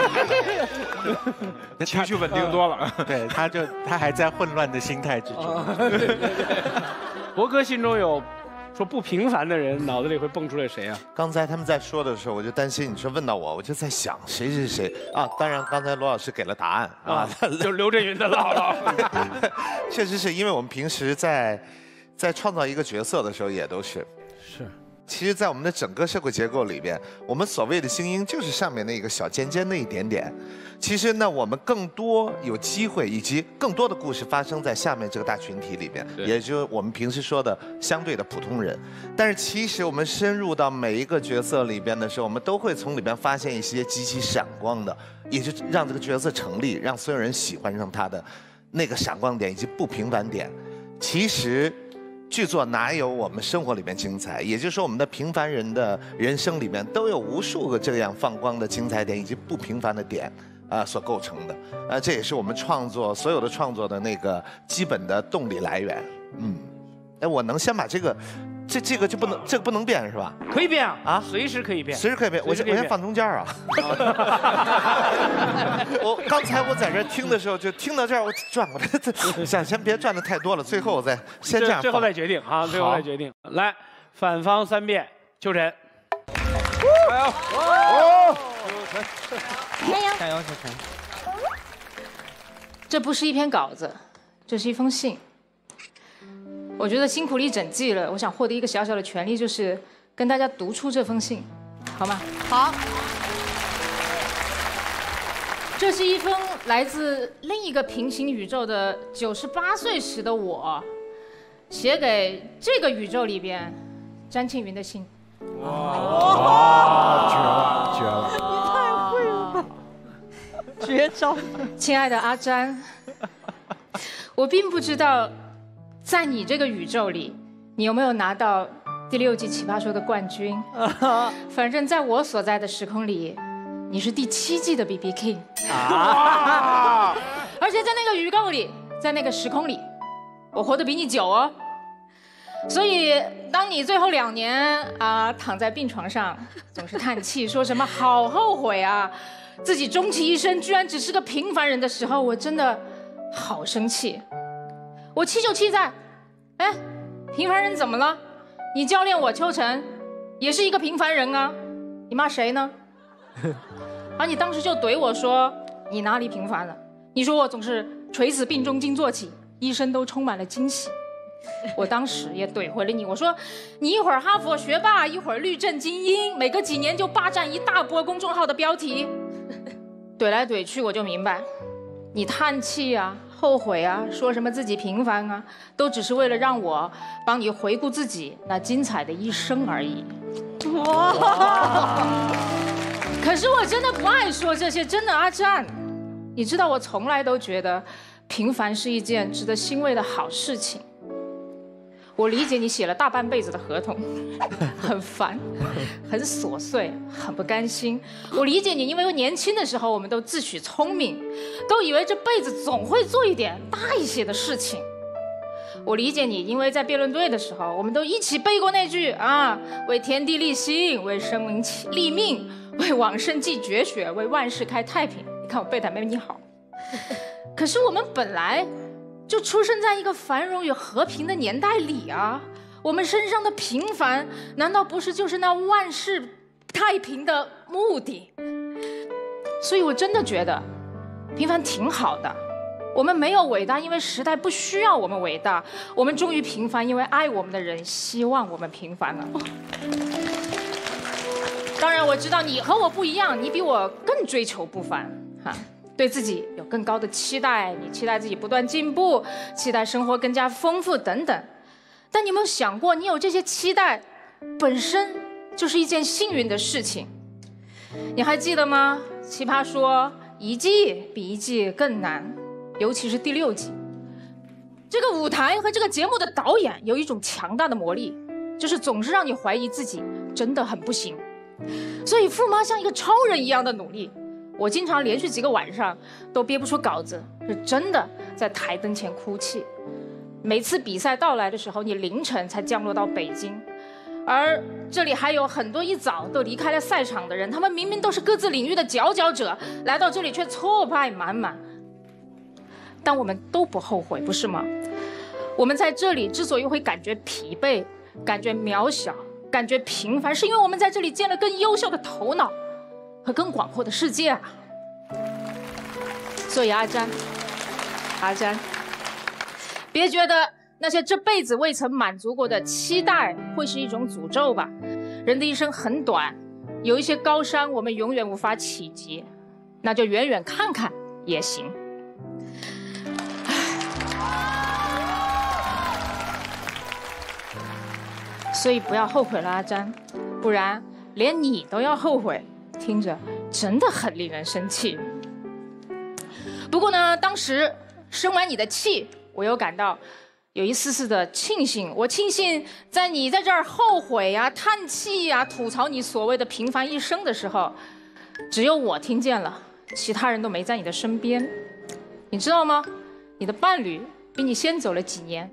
的，情绪稳定多了。 对，他还在混乱的心态之中。 博哥心中有说不平凡的人，脑子里会蹦出来谁啊？ 刚才他们在说的时候，我就担心你说问到我，我就在想谁是谁啊？当然，刚才罗老师给了答案啊， 就刘震云的姥姥。 确实是因为我们平时在创造一个角色的时候，也都是。其实，在我们的整个社会结构里边，我们所谓的精英就是上面那个小尖尖那一点点。其实呢，我们更多有机会，以及更多的故事发生在下面这个大群体里边，也就是我们平时说的相对的普通人。但是，其实我们深入到每一个角色里边的时候，我们都会从里边发现一些极其闪光的，也就让这个角色成立，让所有人喜欢上他的那个闪光点以及不平凡点。其实。剧作哪有我们生活里面精彩？也就是说，我们的平凡人的人生里面都有无数个这样放光的精彩点以及不平凡的点所构成的。这也是我们所有的创作的那个基本的动力来源。我能先把这个就不能这个不能变是吧？ 可以变啊，随时可以变， 随时可以变。我先放中间啊。我刚才在这听的时候，就听到这儿，我转过来，想先别转的太多了，最后我再先这样。 最后再决定啊，最后再决定。来，反方3辩，秋晨。 加油！ 加油，秋晨！这不是一篇稿子，这是一封信。我觉得辛苦了一整季了，我想获得一个小小的权利，就是跟大家读出这封信，好吗？好。这是一封来自另一个平行宇宙的98岁时的我，写给这个宇宙里边詹庆云的信。 哇，绝了，绝了！ 你太会了，绝招！ 亲爱的阿詹，我并不知道。在你这个宇宙里，你有没有拿到第6季《奇葩说》的冠军？反正在我所在的时空里，你是第7季的 BB King。而且在那个宇宙里，在那个时空里，我活得比你久哦。所以，当你最后2年躺在病床上，总是叹气，说什么好后悔啊，自己终其一生居然只是个平凡人的时候，我真的好生气。我气就气在，平凡人怎么了？你教练我秋晨，也是一个平凡人啊，你骂谁呢？你当时就怼我说，你哪里平凡了？你说我总是垂死病中惊坐起，一生都充满了惊喜。我当时也怼回了你，我说你一会儿哈佛学霸，一会儿律政精英，每隔几年就霸占一大波公众号的标题。怼来怼去，我就明白，你叹气啊。后悔啊，说什么自己平凡啊，都只是为了让我帮你回顾自己那精彩的一生而已。可是我真的不爱说这些，真的阿詹，你知道我从来都觉得平凡是一件值得欣慰的好事情。我理解你写了大半辈子的合同，很烦，很琐碎，很不甘心。我理解你，因为年轻的时候我们都自诩聪明，都以为这辈子总会做一点大一些的事情。我理解你，因为在辩论队的时候，我们都一起背过那句为天地立心，为生民立命，为往圣继绝学，为万世开太平。你看我背的没你好。可是我们本来就出生在一个繁荣与和平的年代里啊，我们身上的平凡，难道不是就是那万世太平的目的？所以我真的觉得平凡挺好的。我们没有伟大，因为时代不需要我们伟大；我们终于平凡，因为爱我们的人希望我们平凡了。当然，我知道你和我不一样，你比我更追求不凡对自己有更高的期待，你期待自己不断进步，期待生活更加丰富等等。但你有没有想过，你有这些期待，本身就是一件幸运的事情。你还记得吗？奇葩说一季比一季更难，尤其是第6季。这个舞台和这个节目的导演有一种强大的魔力，就是总是让你怀疑自己真的很不行。所以富妈像一个超人一样的努力。我经常连续几个晚上都憋不出稿子，是真的在台灯前哭泣。每次比赛到来的时候，你凌晨才降落到北京， 而这里还有很多一早都离开了赛场的人，他们明明都是各自领域的佼佼者，来到这里却挫败满满。但我们都不后悔，不是吗？我们在这里之所以会感觉疲惫、感觉渺小、感觉平凡，是因为我们在这里见了更优秀的头脑和更广阔的世界啊。所以阿詹，别觉得那些这辈子未曾满足过的期待会是一种诅咒吧。人的一生很短，有一些高山我们永远无法企及，那就远远看看也行。所以不要后悔了，阿詹，不然连你都要后悔，听着真的很令人生气。不过呢，当时生完你的气，我又感到有一丝丝的庆幸。我庆幸在你在这儿后悔啊、叹气啊、吐槽你所谓的平凡一生的时候，只有我听见了，其他人都没在你的身边。你知道吗？你的伴侣比你先走了几年。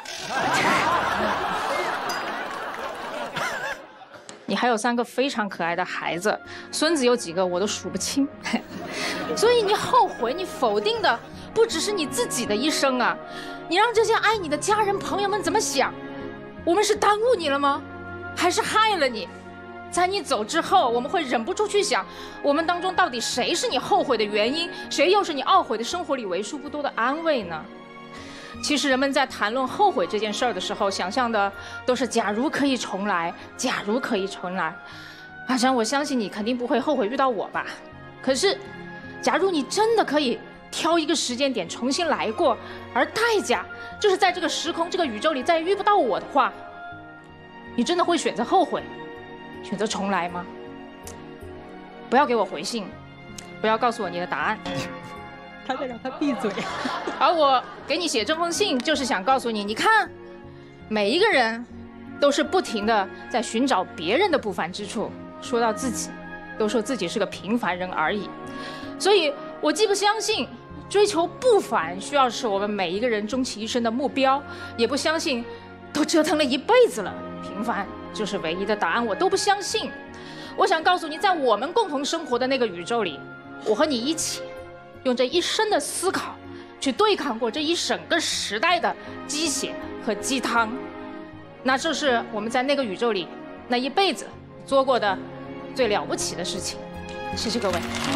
你还有3个非常可爱的孩子，孙子有几个我都数不清。所以你后悔、你否定的不只是你自己的一生啊，你让这些爱你的家人朋友们怎么想？我们是耽误你了吗？还是害了你？在你走之后，我们会忍不住去想，我们当中到底谁是你后悔的原因，谁又是你懊悔的生活里为数不多的安慰呢？其实人们在谈论后悔这件事儿的时候，想象的都是假如可以重来，假如可以重来。阿詹，我相信你肯定不会后悔遇到我吧？可是，假如你真的可以挑一个时间点重新来过，而代价就是在这个时空、这个宇宙里再遇不到我的话，你真的会选择后悔，选择重来吗？不要给我回信，不要告诉我你的答案。 他在让他闭嘴。 而我给你写这封信，就是想告诉你，你看，每一个人都是不停的在寻找别人的不凡之处，说到自己，都说自己是个平凡人而已。所以我既不相信追求不凡需要是我们每一个人终其一生的目标，也不相信都折腾了一辈子了，平凡就是唯一的答案，我都不相信。我想告诉你，在我们共同生活的那个宇宙里，我和你一起用这一生的思考去对抗过这一整个时代的鸡血和鸡汤，那就是我们在那个宇宙里那一辈子做过的最了不起的事情。谢谢各位。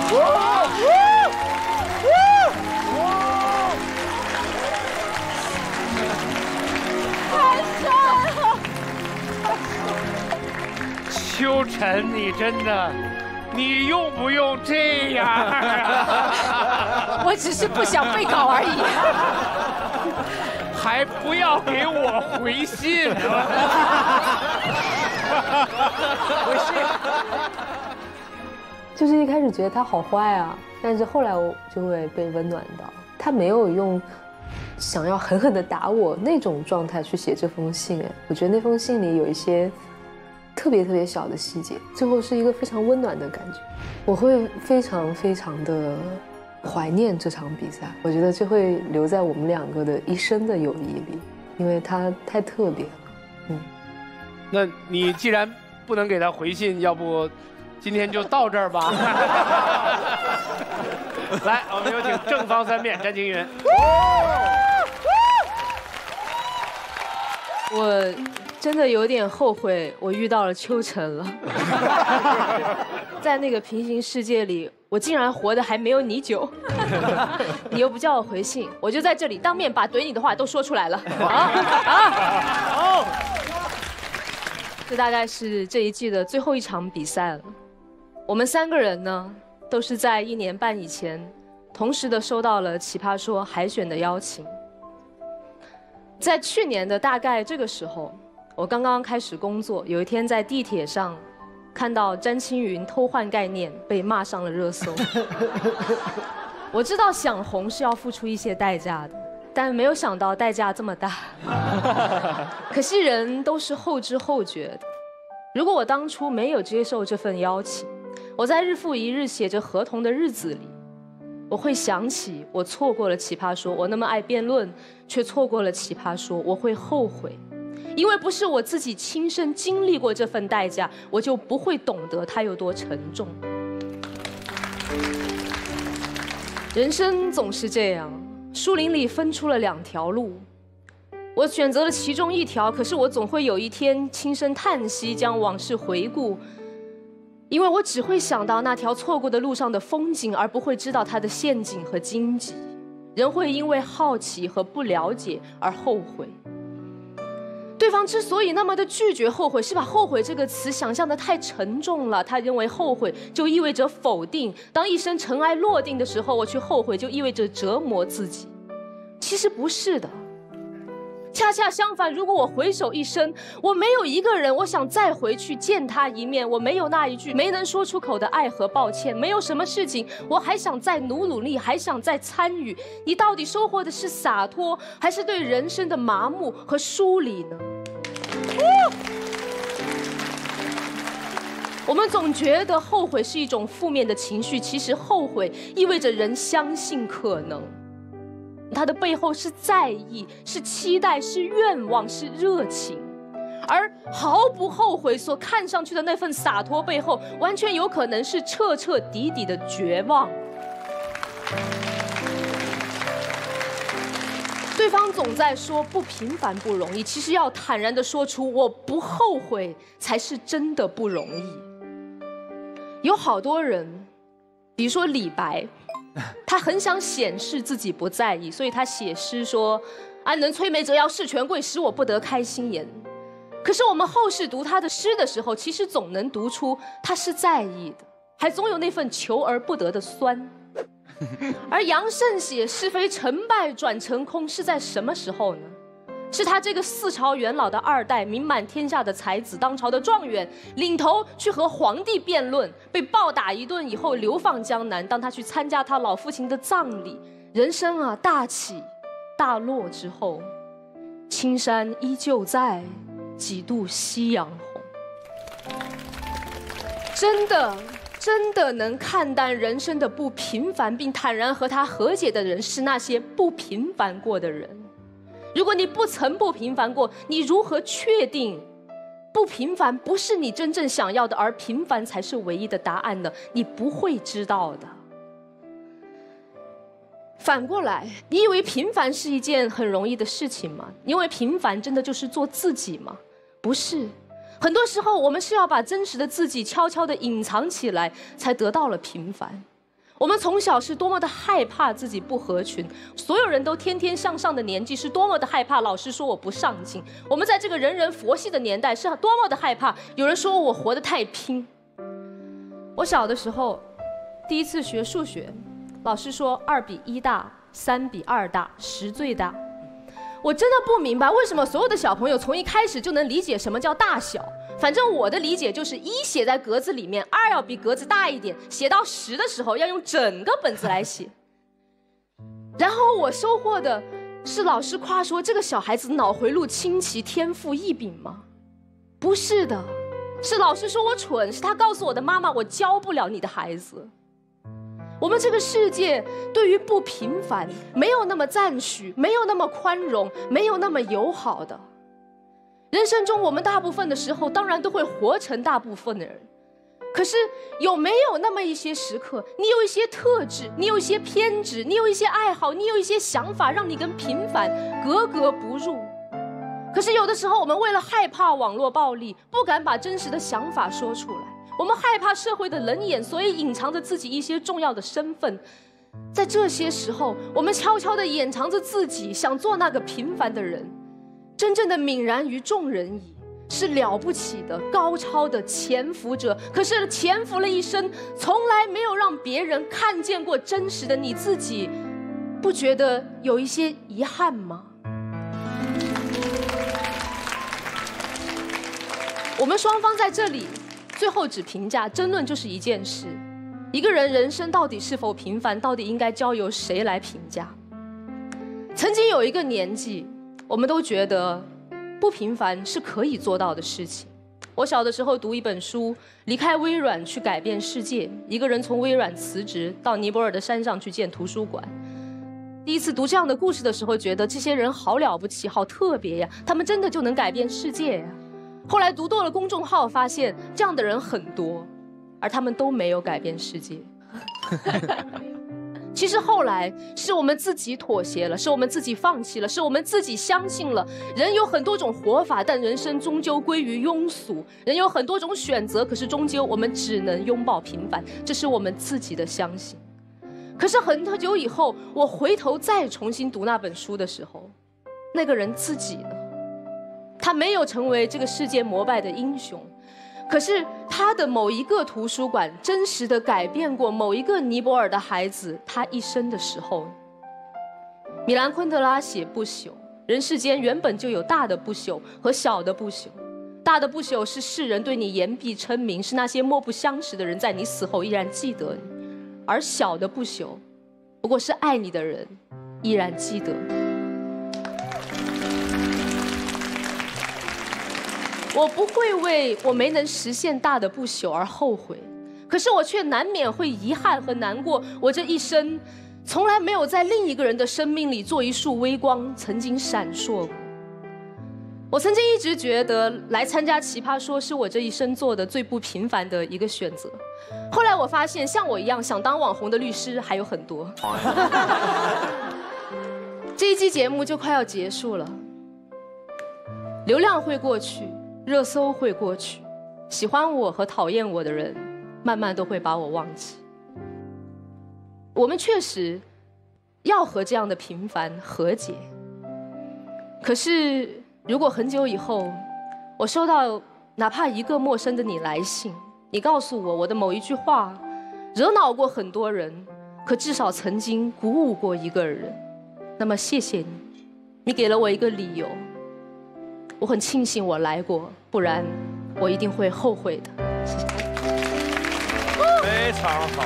太帅了！秋晨，你真的，你用不用这样？ 我只是不想被搞而已。 还不要给我回信！ 回信。就是一开始觉得他好坏啊，但是后来我就会被温暖到。他没有用想要狠狠地打我那种状态去写这封信，我觉得那封信里有一些特别小的细节，最后是一个非常温暖的感觉。我会非常的怀念这场比赛，我觉得这会留在我们2个的一生的友谊里，因为它太特别了。 那你既然不能给他回信，要不今天就到这儿吧。来，我们有请正方3面詹青云。 我真的有点后悔，我遇到了秋晨了。在那个平行世界里，我竟然活得还没有你久。你又不叫我回信，我就在这里当面把怼你的话都说出来了。这大概是这一季的最后一场比赛了。我们3个人呢，都是在1年半以前，同时的收到了《奇葩说》海选的邀请。在去年的大概这个时候，我刚刚开始工作，有一天在地铁上看到詹青云偷换概念被骂上了热搜。我知道想红是要付出一些代价的，但没有想到代价这么大。可惜人都是后知后觉的。如果我当初没有接受这份邀请，我在日复一日写着合同的日子里，我会想起我错过了奇葩说，我那么爱辩论，却错过了奇葩说，我会后悔。 因为不是我自己亲身经历过这份代价，我就不会懂得它有多沉重。人生总是这样，树林里分出了2条路，我选择了其中一条，可是我总会有一天轻声叹息，将往事回顾，因为我只会想到那条错过的路上的风景，而不会知道它的陷阱和荆棘。人会因为好奇和不了解而后悔。对方之所以那么的拒绝后悔，是把后悔这个词想象得太沉重了。他认为后悔就意味着否定，当一身尘埃落定的时候，我去后悔就意味着折磨自己。其实不是的，恰恰相反，如果我回首一生，我没有一个人我想再回去见他一面，我没有那一句没能说出口的爱和抱歉，没有什么事情我还想再努力，还想再参与，你到底收获的是洒脱，还是对人生的麻木和疏离呢？我们总觉得后悔是一种负面的情绪，其实后悔意味着人相信可能，它的背后是在意，是期待，是愿望，是热情。而毫不后悔所看上去的那份洒脱背后，完全有可能是彻彻底底的绝望。对方总在说不平凡不容易，其实要坦然地说出我不后悔才是真的不容易。有好多人，比如说李白，他很想显示自己不在意，所以他写诗说安能摧眉折腰事权贵，使我不得开心颜。可是我们后世读他的诗的时候，其实总能读出他是在意的，还总有那份求而不得的酸。而杨慎写是非成败转成空是在什么时候呢？是他这个4朝元老的2代，名满天下的才子，当朝的状元，领头去和皇帝辩论，被暴打一顿以后流放江南。当他去参加他老父亲的葬礼，人生啊大起大落之后，青山依旧在，几度夕阳红。真的能看淡人生的不平凡，并坦然和他和解的人，是那些不平凡过的人。如果你不曾不平凡过，你如何确定不平凡不是你真正想要的，而平凡才是唯一的答案呢？你不会知道的。反过来，你以为平凡是一件很容易的事情吗？你以为平凡真的就是做自己吗？不是。很多时候，我们是要把真实的自己悄悄地隐藏起来，才得到了平凡。我们从小是多么的害怕自己不合群，所有人都天天向上的年纪是多么的害怕老师说我不上进。我们在这个人人佛系的年代是多么的害怕有人说我活得太拼。我小的时候第一次学数学，老师说2比1大，3比2大，10最大。我真的不明白为什么所有的小朋友从一开始就能理解什么叫大小。反正我的理解就是1写在格子里面，2要比格子大一点，写到10的时候要用整个本子来写。然后我收获的是老师夸说这个小孩子脑回路清奇，天赋异禀吗？不是的，是老师说我蠢，是他告诉我的妈妈我教不了你的孩子。我们这个世界对于不平凡没有那么赞许，没有那么宽容，没有那么友好的。人生中我们大部分的时候当然都会活成大部分的人，可是有没有那么一些时刻，你有一些特质，你有一些偏执，你有一些爱好，你有一些想法，让你跟平凡格格不入。可是有的时候我们为了害怕网络暴力，不敢把真实的想法说出来，我们害怕社会的冷眼，所以隐藏着自己一些重要的身份。在这些时候，我们悄悄地掩藏着自己，想做那个平凡的人。真正的泯然于众人矣，是了不起的、高超的潜伏者。可是潜伏了一生，从来没有让别人看见过真实的你自己，不觉得有一些遗憾吗？我们双方在这里最后只评价，争论就是一件事：一个人人生到底是否平凡，到底应该交由谁来评价？曾经有一个年纪，我们都觉得不平凡是可以做到的事情。我小的时候读一本书，离开微软去改变世界，一个人从微软辞职到尼泊尔的山上去建图书馆。 第一次读这样的故事的时候，觉得这些人好了不起，好特别呀，他们真的就能改变世界呀。后来读多了公众号，发现这样的人很多，而他们都没有改变世界。其实后来是我们自己妥协了，是我们自己放弃了，是我们自己相信了人有很多种活法，但人生终究归于庸俗。人有很多种选择，可是终究我们只能拥抱平凡，这是我们自己的相信。可是很久以后，我回头再重新读那本书的时候，那个人自己呢？他没有成为这个世界膜拜的英雄，可是他的某一个图书馆真实的改变过某一个尼泊尔的孩子他一生的时候。米兰昆德拉写不朽，人世间原本就有大的不朽和小的不朽。大的不朽是世人对你言必称名，是那些莫不相识的人在你死后依然记得你。而小的不朽，不过是爱你的人依然记得。我不会为我没能实现大的不朽而后悔，可是我却难免会遗憾和难过。我这一生从来没有在另一个人的生命里做一束微光，曾经闪烁过。我曾经一直觉得来参加奇葩说是我这一生做的最不平凡的一个选择。后来我发现，像我一样想当网红的律师还有很多。这一期节目就快要结束了，流量会过去，热搜会过去，喜欢我和讨厌我的人，慢慢都会把我忘记。我们确实要和这样的平凡和解，可是如果很久以后，我收到哪怕一个陌生的你来信，你告诉我的某一句话惹恼过很多人，可至少曾经鼓舞过一个人，那么谢谢你，你给了我一个理由。我很庆幸我来过，不然我一定会后悔的。谢谢。 非常好。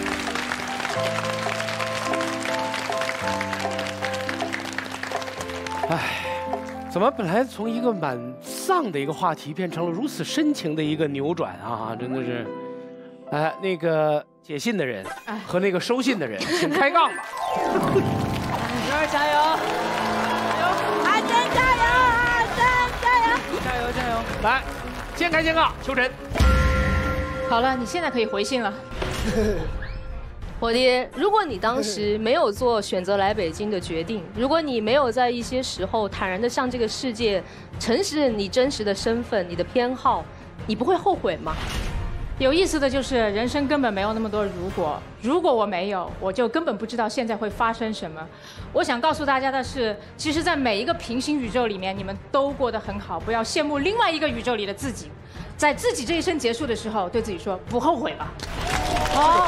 哎。怎么本来从一个蛮丧的一个话题变成了如此深情的一个扭转啊！真的是，那个写信的人和那个收信的人，请开杠吧。 女儿加油！ 阿珍加油！阿珍加油！ 加油加油！ 来，先开先杠，秋晨。 好了，你现在可以回信了。 我爹，如果你当时没有做选择来北京的决定，如果你没有在一些时候坦然地向这个世界诚实你真实的身份、你的偏好，你不会后悔吗？ 有意思的就是人生根本没有那么多如果，如果我没有，我就根本不知道现在会发生什么。我想告诉大家的是，其实在每一个平行宇宙里面，你们都过得很好，不要羡慕另外一个宇宙里的自己，在自己这一生结束的时候，对自己说不后悔吧。 好。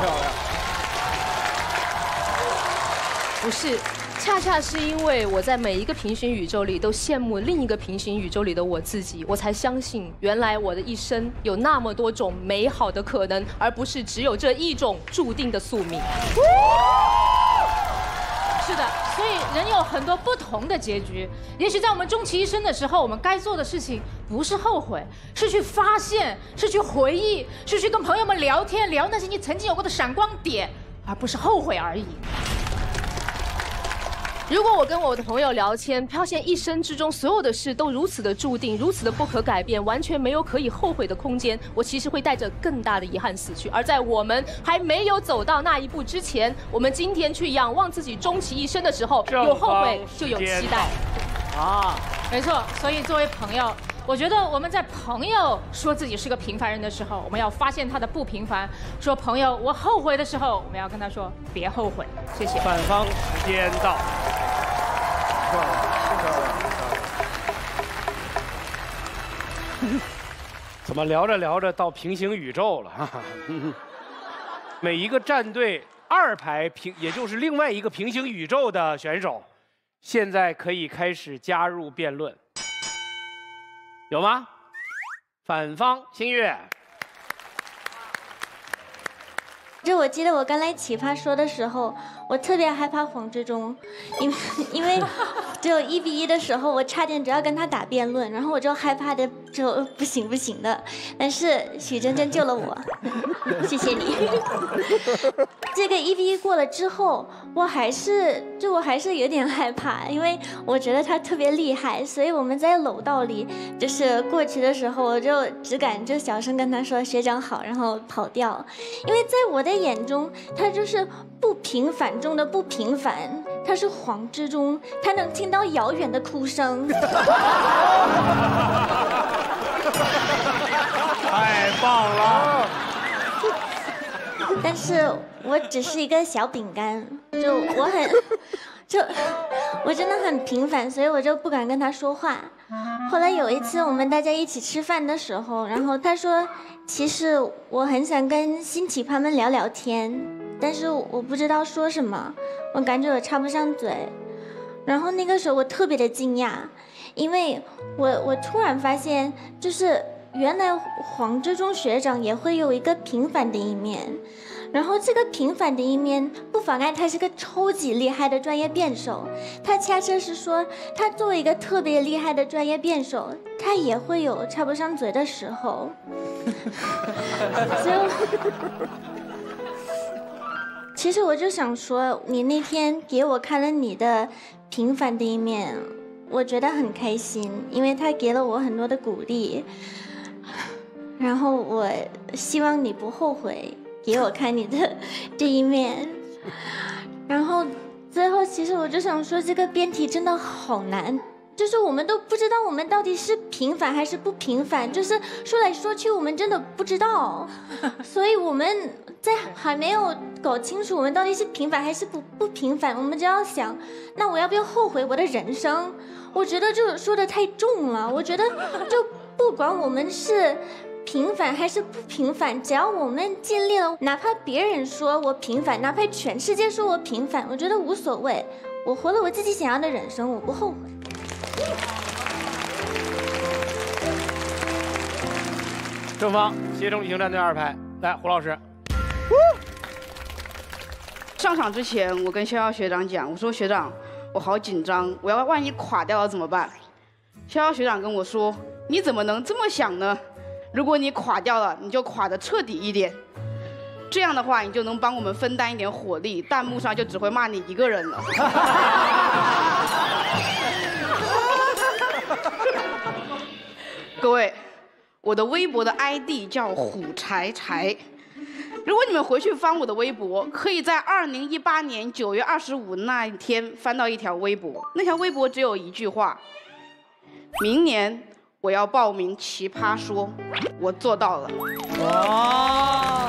不是，恰恰是因为我在每一个平行宇宙里都羡慕另一个平行宇宙里的我自己，我才相信原来我的一生有那么多种美好的可能，而不是只有这一种注定的宿命。 是的，所以人有很多不同的结局。也许在我们终其一生的时候，我们该做的事情不是后悔，是去发现，是去回忆，是去跟朋友们聊天，聊那些你曾经有过的闪光点，而不是后悔而已。 如果我跟我的朋友聊天，发现一生之中所有的事都如此的注定，如此的不可改变，完全没有可以后悔的空间，我其实会带着更大的遗憾死去。而在我们还没有走到那一步之前，我们今天去仰望自己终其一生的时候，有后悔就有期待。 啊，没错。所以作为朋友，我觉得我们在朋友说自己是个平凡人的时候，我们要发现他的不平凡。说朋友我后悔的时候，我们要跟他说别后悔。谢谢。 反方时间到。怎么聊着聊着到平行宇宙了？每一个战队2排也就是另外一个平行宇宙的选手，现在可以开始加入辩论，有吗？反方新月。 就我记得我刚来奇葩说的时候，我特别害怕黄志忠，因为只有1比1的时候，我差点就要跟他打辩论，然后我就害怕的就不行的，但是许真真救了我，谢谢你。这个1v1过了之后，我还是有点害怕，因为我觉得他特别厉害，所以我们在楼道里就是过去的时候，我就只敢就小声跟他说学长好，然后跑掉，因为在我的眼中，他就是不平凡中的不平凡，他是黄之中，他能听到遥远的哭声。 太棒了！ 但是我只是一个小饼干，我真的很平凡，所以我就不敢跟他说话。后来有一次我们大家一起吃饭的时候，然后他说，其实我很想跟新奇葩们聊聊天，但是我不知道说什么，我感觉我插不上嘴。然后那个时候我特别的惊讶，因为我突然发现，就是原来黄志忠学长也会有一个平凡的一面，然后这个平凡的一面不妨碍他是个超级厉害的专业辩手，他恰恰是说他作为一个特别厉害的专业辩手，他也会有插不上嘴的时候。其实我就想说，你那天给我看了你的平凡的一面，我觉得很开心，因为他给了我很多的鼓励。然后我希望你不后悔给我看你的这一面。然后最后，其实我就想说，这个辩题真的好难，就是我们都不知道我们到底是平凡还是不平凡，就是说来说去我们真的不知道，所以我们在还没有搞清楚我们到底是平凡还是不平凡，我们就要想，那我要不要后悔我的人生？我觉得就说的太重了，我觉得就不管我们是平凡还是不平凡，只要我们尽力了，哪怕别人说我平凡，哪怕全世界说我平凡，我觉得无所谓，我活了我自己想要的人生，我不后悔。 正方协同旅行战队2排，来胡老师。 上场之前，我跟逍遥学长讲，我说学长，我好紧张，我要万一垮掉了怎么办？逍遥学长跟我说，你怎么能这么想呢？如果你垮掉了，你就垮得彻底一点，这样的话你就能帮我们分担一点火力，弹幕上就只会骂你一个人了。各位，我的微博的 ID 叫虎柴柴，如果你们回去翻我的微博，可以在2018年9月25那一天翻到一条微博，那条微博只有一句话：明年我要报名奇葩说，我做到了。哇！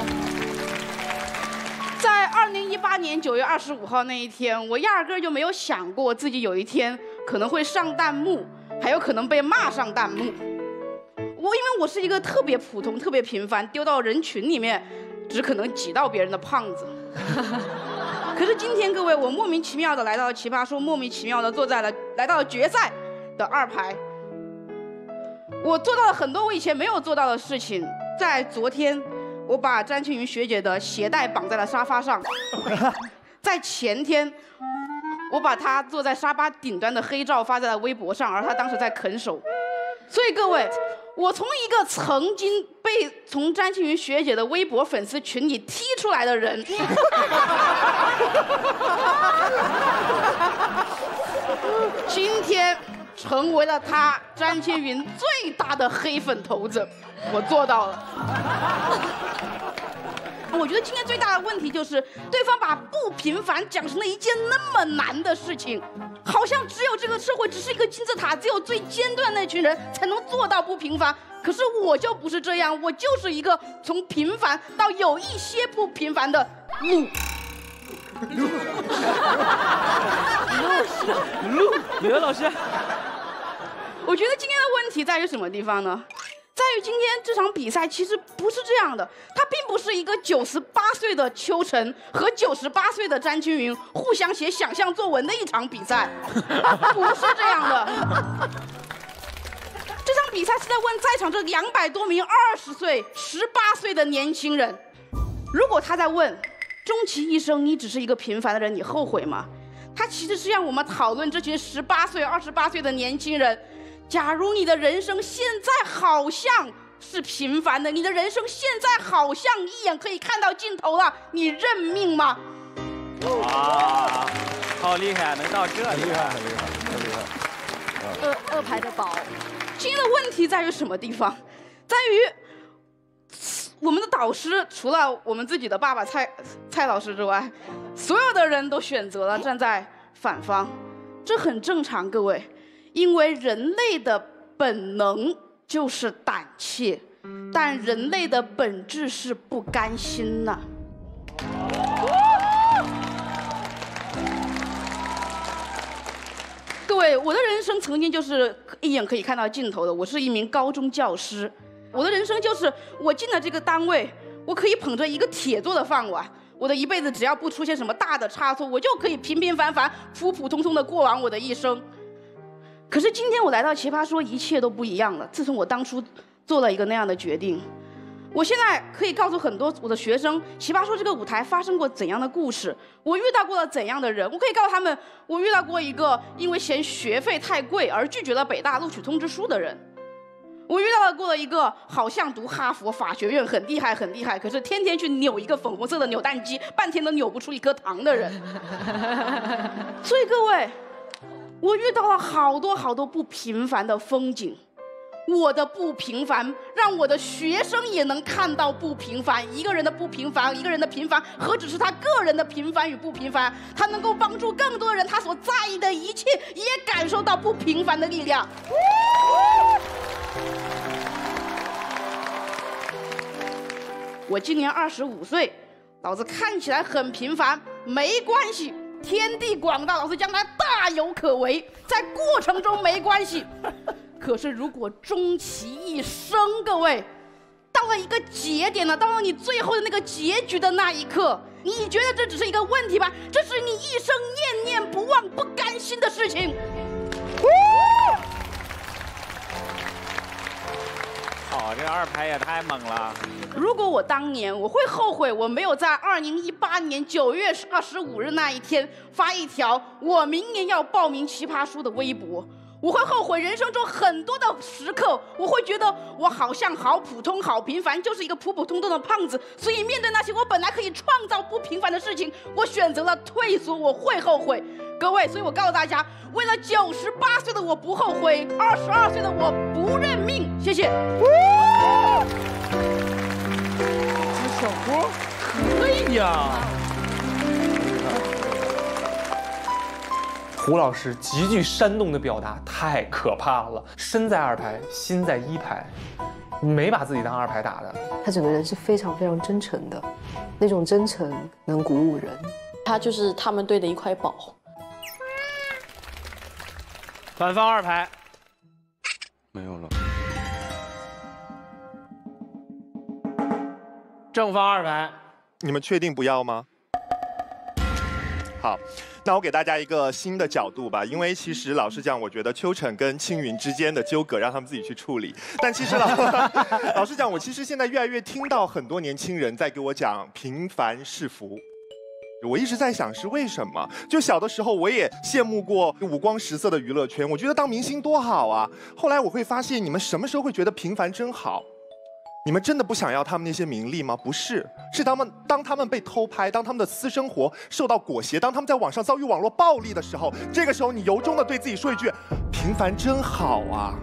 在2018年9月25号那一天，我压根就没有想过自己有一天可能会上弹幕，还有可能被骂上弹幕。因为我是一个特别普通、特别平凡，丢到人群里面只可能挤到别人的胖子。可是今天各位，我莫名其妙的来到了奇葩说，莫名其妙的来到了决赛的2排。我做到了很多我以前没有做到的事情。在昨天，我把詹青云学姐的鞋带绑在了沙发上。在前天，我把她坐在沙发顶端的黑照发在了微博上，而她当时在啃手。所以各位，我从一个曾经被从詹青云学姐的微博粉丝群里踢出来的人，今天成为了她詹青云最大的黑粉头子，我做到了。我觉得今天最大的问题就是对方把不平凡讲成了一件那么难的事情，好像只有这个社会只是一个金字塔，只有最尖端那群人才能做到不平凡。可是我就不是这样，我就是一个从平凡到有一些不平凡的路。 刘老师， 我觉得今天的问题在于什么地方呢？在于今天这场比赛其实不是这样的，它并不是一个98岁的邱晨和98岁的詹青云互相写想象作文的一场比赛，不是这样的。这场比赛是在问在场这200多名20岁、18岁的年轻人，如果他在问终其一生你只是一个平凡的人，你后悔吗？他其实是让我们讨论这群18岁、28岁的年轻人， 假如你的人生现在好像是平凡的，你的人生现在好像一眼可以看到尽头了，你认命吗？ 哇，好厉害，能到这里， 厉害，厉害，太厉害！ 二排的宝，今天的问题在于什么地方？在于我们的导师除了我们自己的爸爸蔡老师之外，所有的人都选择了站在反方，这很正常，各位，因为人类的本能就是胆怯，但人类的本质是不甘心呐。各位，我的人生曾经就是一眼可以看到尽头的。我是一名高中教师，我的人生就是我进了这个单位，我可以捧着一个铁做的饭碗，我的一辈子只要不出现什么大的差错，我就可以平平凡凡、普普通通的过完我的一生。可是今天我来到奇葩说，一切都不一样了。自从我当初做了一个那样的决定，我现在可以告诉很多我的学生，奇葩说这个舞台发生过怎样的故事，我遇到过了怎样的人。我可以告诉他们，我遇到过一个因为嫌学费太贵而拒绝了北大录取通知书的人，我遇到过了一个好像读哈佛法学院很厉害很厉害，可是天天去扭一个粉红色的扭蛋机，半天都扭不出一颗糖的人。所以各位，我遇到了好多好多不平凡的风景。我的不平凡让我的学生也能看到不平凡，一个人的不平凡，一个人的平凡何止是他个人的平凡与不平凡，他能够帮助更多人，他所在意的一切也感受到不平凡的力量。我今年25岁，老子看起来很平凡，没关系，天地广大，老子将来大有可为，在过程中没关系。可是如果终其一生，各位，到了一个节点了，到了你最后的那个结局的那一刻，你觉得这只是一个问题吗？这是你一生念念不忘、不甘心的事情。 好，这二排也太猛了。 如果我当年，我会后悔我没有在2018年9月25日那一天发一条我明年要报名奇葩说的微博。我会后悔人生中很多的时刻，我会觉得我好像好普通好平凡，就是一个普普通通的胖子，所以面对那些我本来可以创造不平凡的事情，我选择了退缩，我会后悔。各位，所以我告诉大家，为了98岁的我不后悔，22岁的我不认命。谢谢。 这小郭可以呀。 胡老师极具煽动的表达太可怕了，身在二排，心在一排，没把自己当二排打的。 他整个人是非常非常真诚的，那种真诚能鼓舞人。 他就是他们队的一块宝。 反方二排没有了。 正方二排， 你们确定不要吗？好，那我给大家一个新的角度吧，因为其实老实讲，我觉得秋晨跟青云之间的纠葛让他们自己去处理。但其实老实讲，我其实现在越来越听到很多年轻人在给我讲平凡是福。我一直在想是为什么？就小的时候我也羡慕过五光十色的娱乐圈，我觉得当明星多好啊。后来我会发现，你们什么时候会觉得平凡真好？你们真的不想要他们那些名利吗？不是，是当他们被偷拍，当他们的私生活受到裹挟，当他们在网上遭遇网络暴力的时候，这个时候你由衷的对自己说一句：平凡真好啊！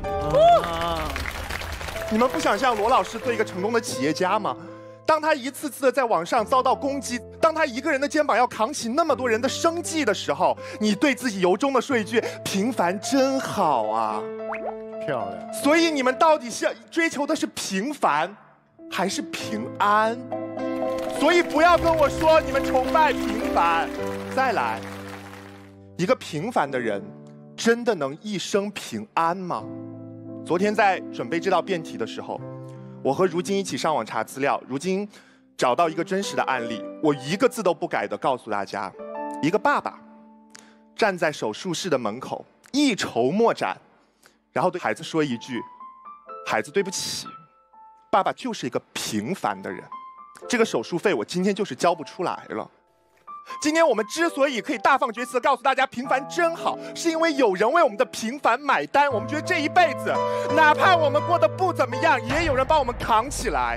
你们不想像罗老师做一个成功的企业家吗？当他一次次的在网上遭到攻击，当他一个人的肩膀要扛起那么多人的生计的时候，你对自己由衷的说一句：平凡真好啊！ 漂亮。 所以你们到底是追求的是平凡，还是平安？所以不要跟我说你们崇拜平凡。再来，一个平凡的人，真的能一生平安吗？昨天在准备这道辩题的时候，我和如今一起上网查资料，如今找到一个真实的案例，我一个字都不改的告诉大家：一个爸爸站在手术室的门口，一筹莫展。然后对孩子说一句：孩子对不起，爸爸就是一个平凡的人，这个手术费我今天就是交不出来了。 今天我们之所以可以大放厥词地告诉大家平凡真好，是因为有人为我们的平凡买单。我们觉得这一辈子，哪怕我们过得不怎么样，也有人帮我们扛起来。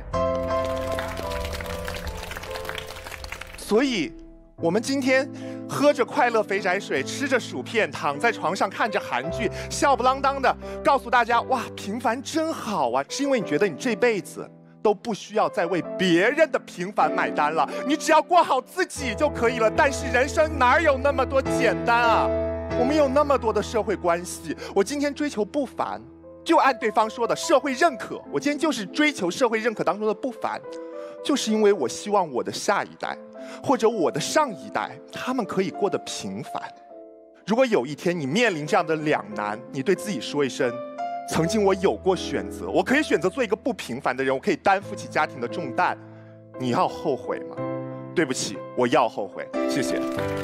所以，我们今天喝着快乐肥宅水，吃着薯片，躺在床上看着韩剧，笑不啷当的告诉大家：哇，平凡真好啊！是因为你觉得你这辈子都不需要再为别人的平凡买单了，你只要过好自己就可以了。但是人生哪有那么多简单啊？我们有那么多的社会关系。我今天追求不凡，就按对方说的社会认可。我今天就是追求社会认可当中的不凡，就是因为我希望我的下一代或者我的上一代，他们可以过得平凡。如果有一天你面临这样的两难，你对自己说一声：曾经我有过选择，我可以选择做一个不平凡的人，我可以担负起家庭的重担。你要后悔吗？对不起，我要后悔。谢谢。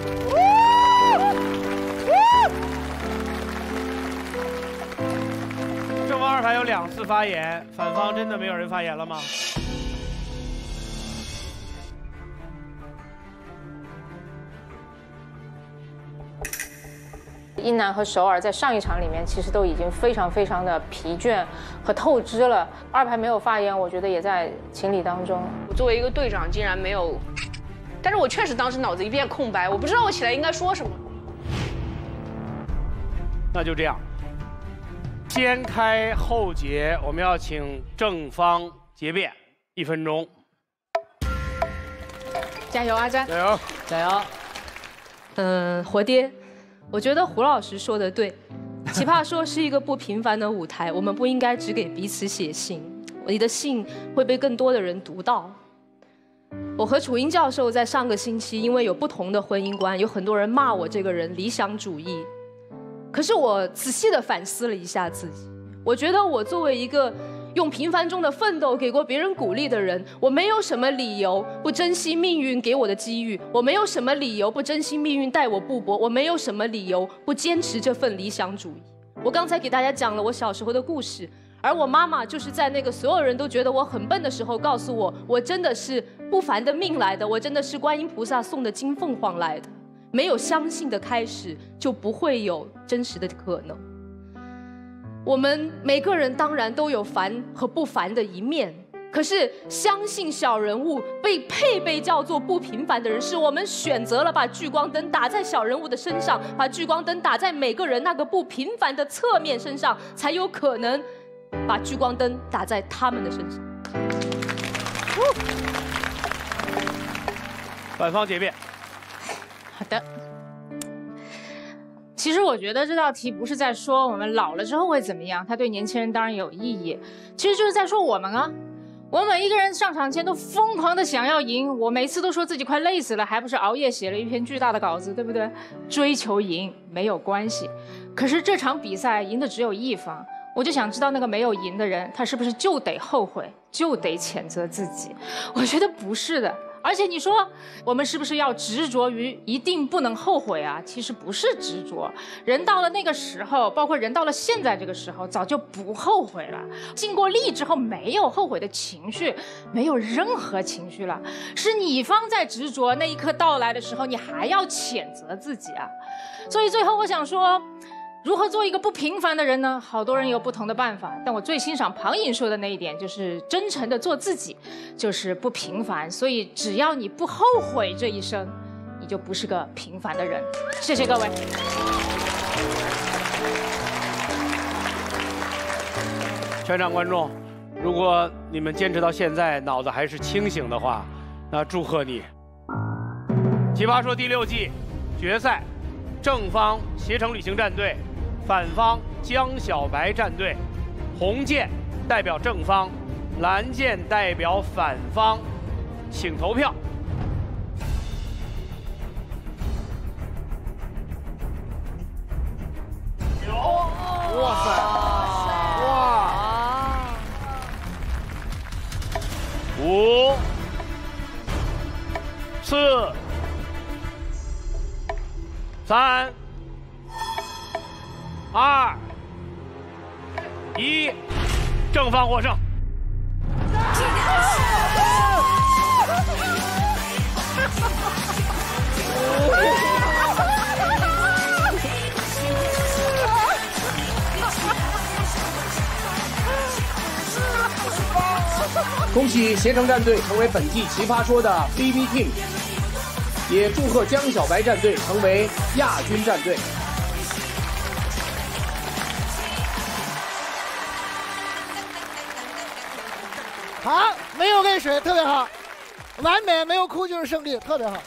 正方二排有2次发言，反方真的没有人发言了吗？ 英南和首尔在上一场里面其实都已经非常的疲倦和透支了。二排没有发言，我觉得也在情理当中。 我作为一个队长，竟然没有，但是我确实当时脑子一片空白，我不知道我起来应该说什么。 那就这样，先开后结，我们要请正方结辩，1分钟。 加油，阿詹！ 加油， 加油！活爹。我觉得胡老师说的对，奇葩说是一个不平凡的舞台，我们不应该只给彼此写信，你的信会被更多的人读到。我和楚英教授在上个星期因为有不同的婚姻观，有很多人骂我这个人理想主义，可是我仔细的反思了一下自己，我觉得我作为一个用平凡中的奋斗给过别人鼓励的人，我没有什么理由不珍惜命运给我的机遇，我没有什么理由不珍惜命运待我不薄，我没有什么理由不坚持这份理想主义。我刚才给大家讲了我小时候的故事，而我妈妈就是在那个所有人都觉得我很笨的时候告诉我，我真的是不凡的命来的，我真的是观音菩萨送的金凤凰来的。没有相信的开始，就不会有真实的可能。我们每个人当然都有凡和不凡的一面，可是相信小人物被配备叫做不平凡的人，是我们选择了把聚光灯打在小人物的身上，把聚光灯打在每个人那个不平凡的侧面身上，才有可能把聚光灯打在他们的身上。 反方结辩。 好的。其实我觉得这道题不是在说我们老了之后会怎么样，它对年轻人当然有意义，其实就是在说我们啊。我每一个人上场前都疯狂的想要赢，我每次都说自己快累死了，还不是熬夜写了一篇巨大的稿子，对不对？追求赢没有关系，可是这场比赛赢的只有一方，我就想知道那个没有赢的人，他是不是就得后悔，就得谴责自己？我觉得不是的。而且你说我们是不是要执着于一定不能后悔啊？其实不是执着，人到了那个时候，包括人到了现在这个时候，早就不后悔了。经过力之后，没有后悔的情绪，没有任何情绪了。是你方在执着，那一刻到来的时候，你还要谴责自己啊。所以最后我想说，如何做一个不平凡的人呢？好多人有不同的办法，但我最欣赏庞颖说的那一点，就是真诚的做自己，就是不平凡。所以只要你不后悔这一生，你就不是个平凡的人。谢谢各位。 全场观众，如果你们坚持到现在，脑子还是清醒的话，那祝贺你。奇葩说第6季决赛，正方携程旅行战队，反方江小白战队，红箭代表正方，蓝箭代表反方，请投票。哇塞！哇！5、4、3、2、1，正方获胜。 恭喜携程战队成为本季奇葩说的 BB Team， 也祝贺江小白战队成为亚军战队。 好，没有泪水，特别好，完美，没有哭就是胜利，特别好。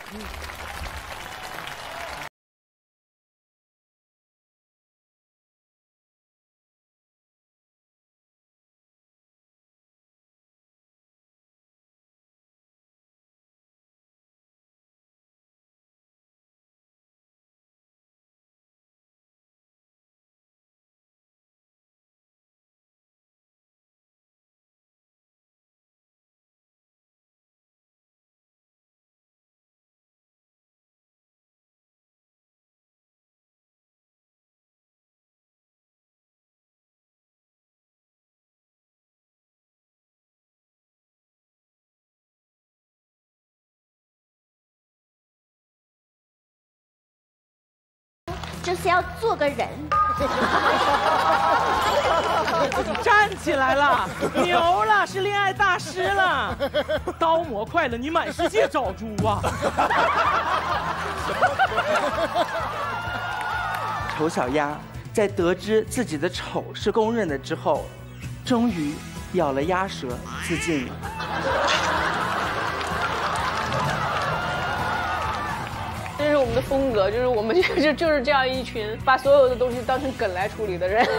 就是要做个人。 站起来了，牛了，是恋爱大师了。刀磨快了，你满世界找猪啊！ 丑小鸭在得知自己的丑是公认的之后，终于咬了鸭舌自尽了。 这是我们的风格，就是我们就是这样一群把所有的东西当成梗来处理的人。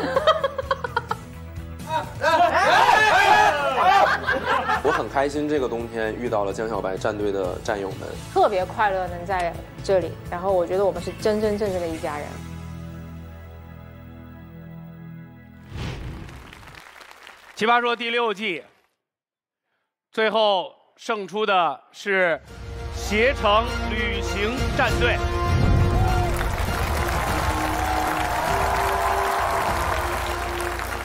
我很开心，这个冬天遇到了江小白战队的战友们， 特别快乐能在这里，然后我觉得我们是真真正正的一家人。 奇葩说第6季，最后胜出的是携程旅行战队。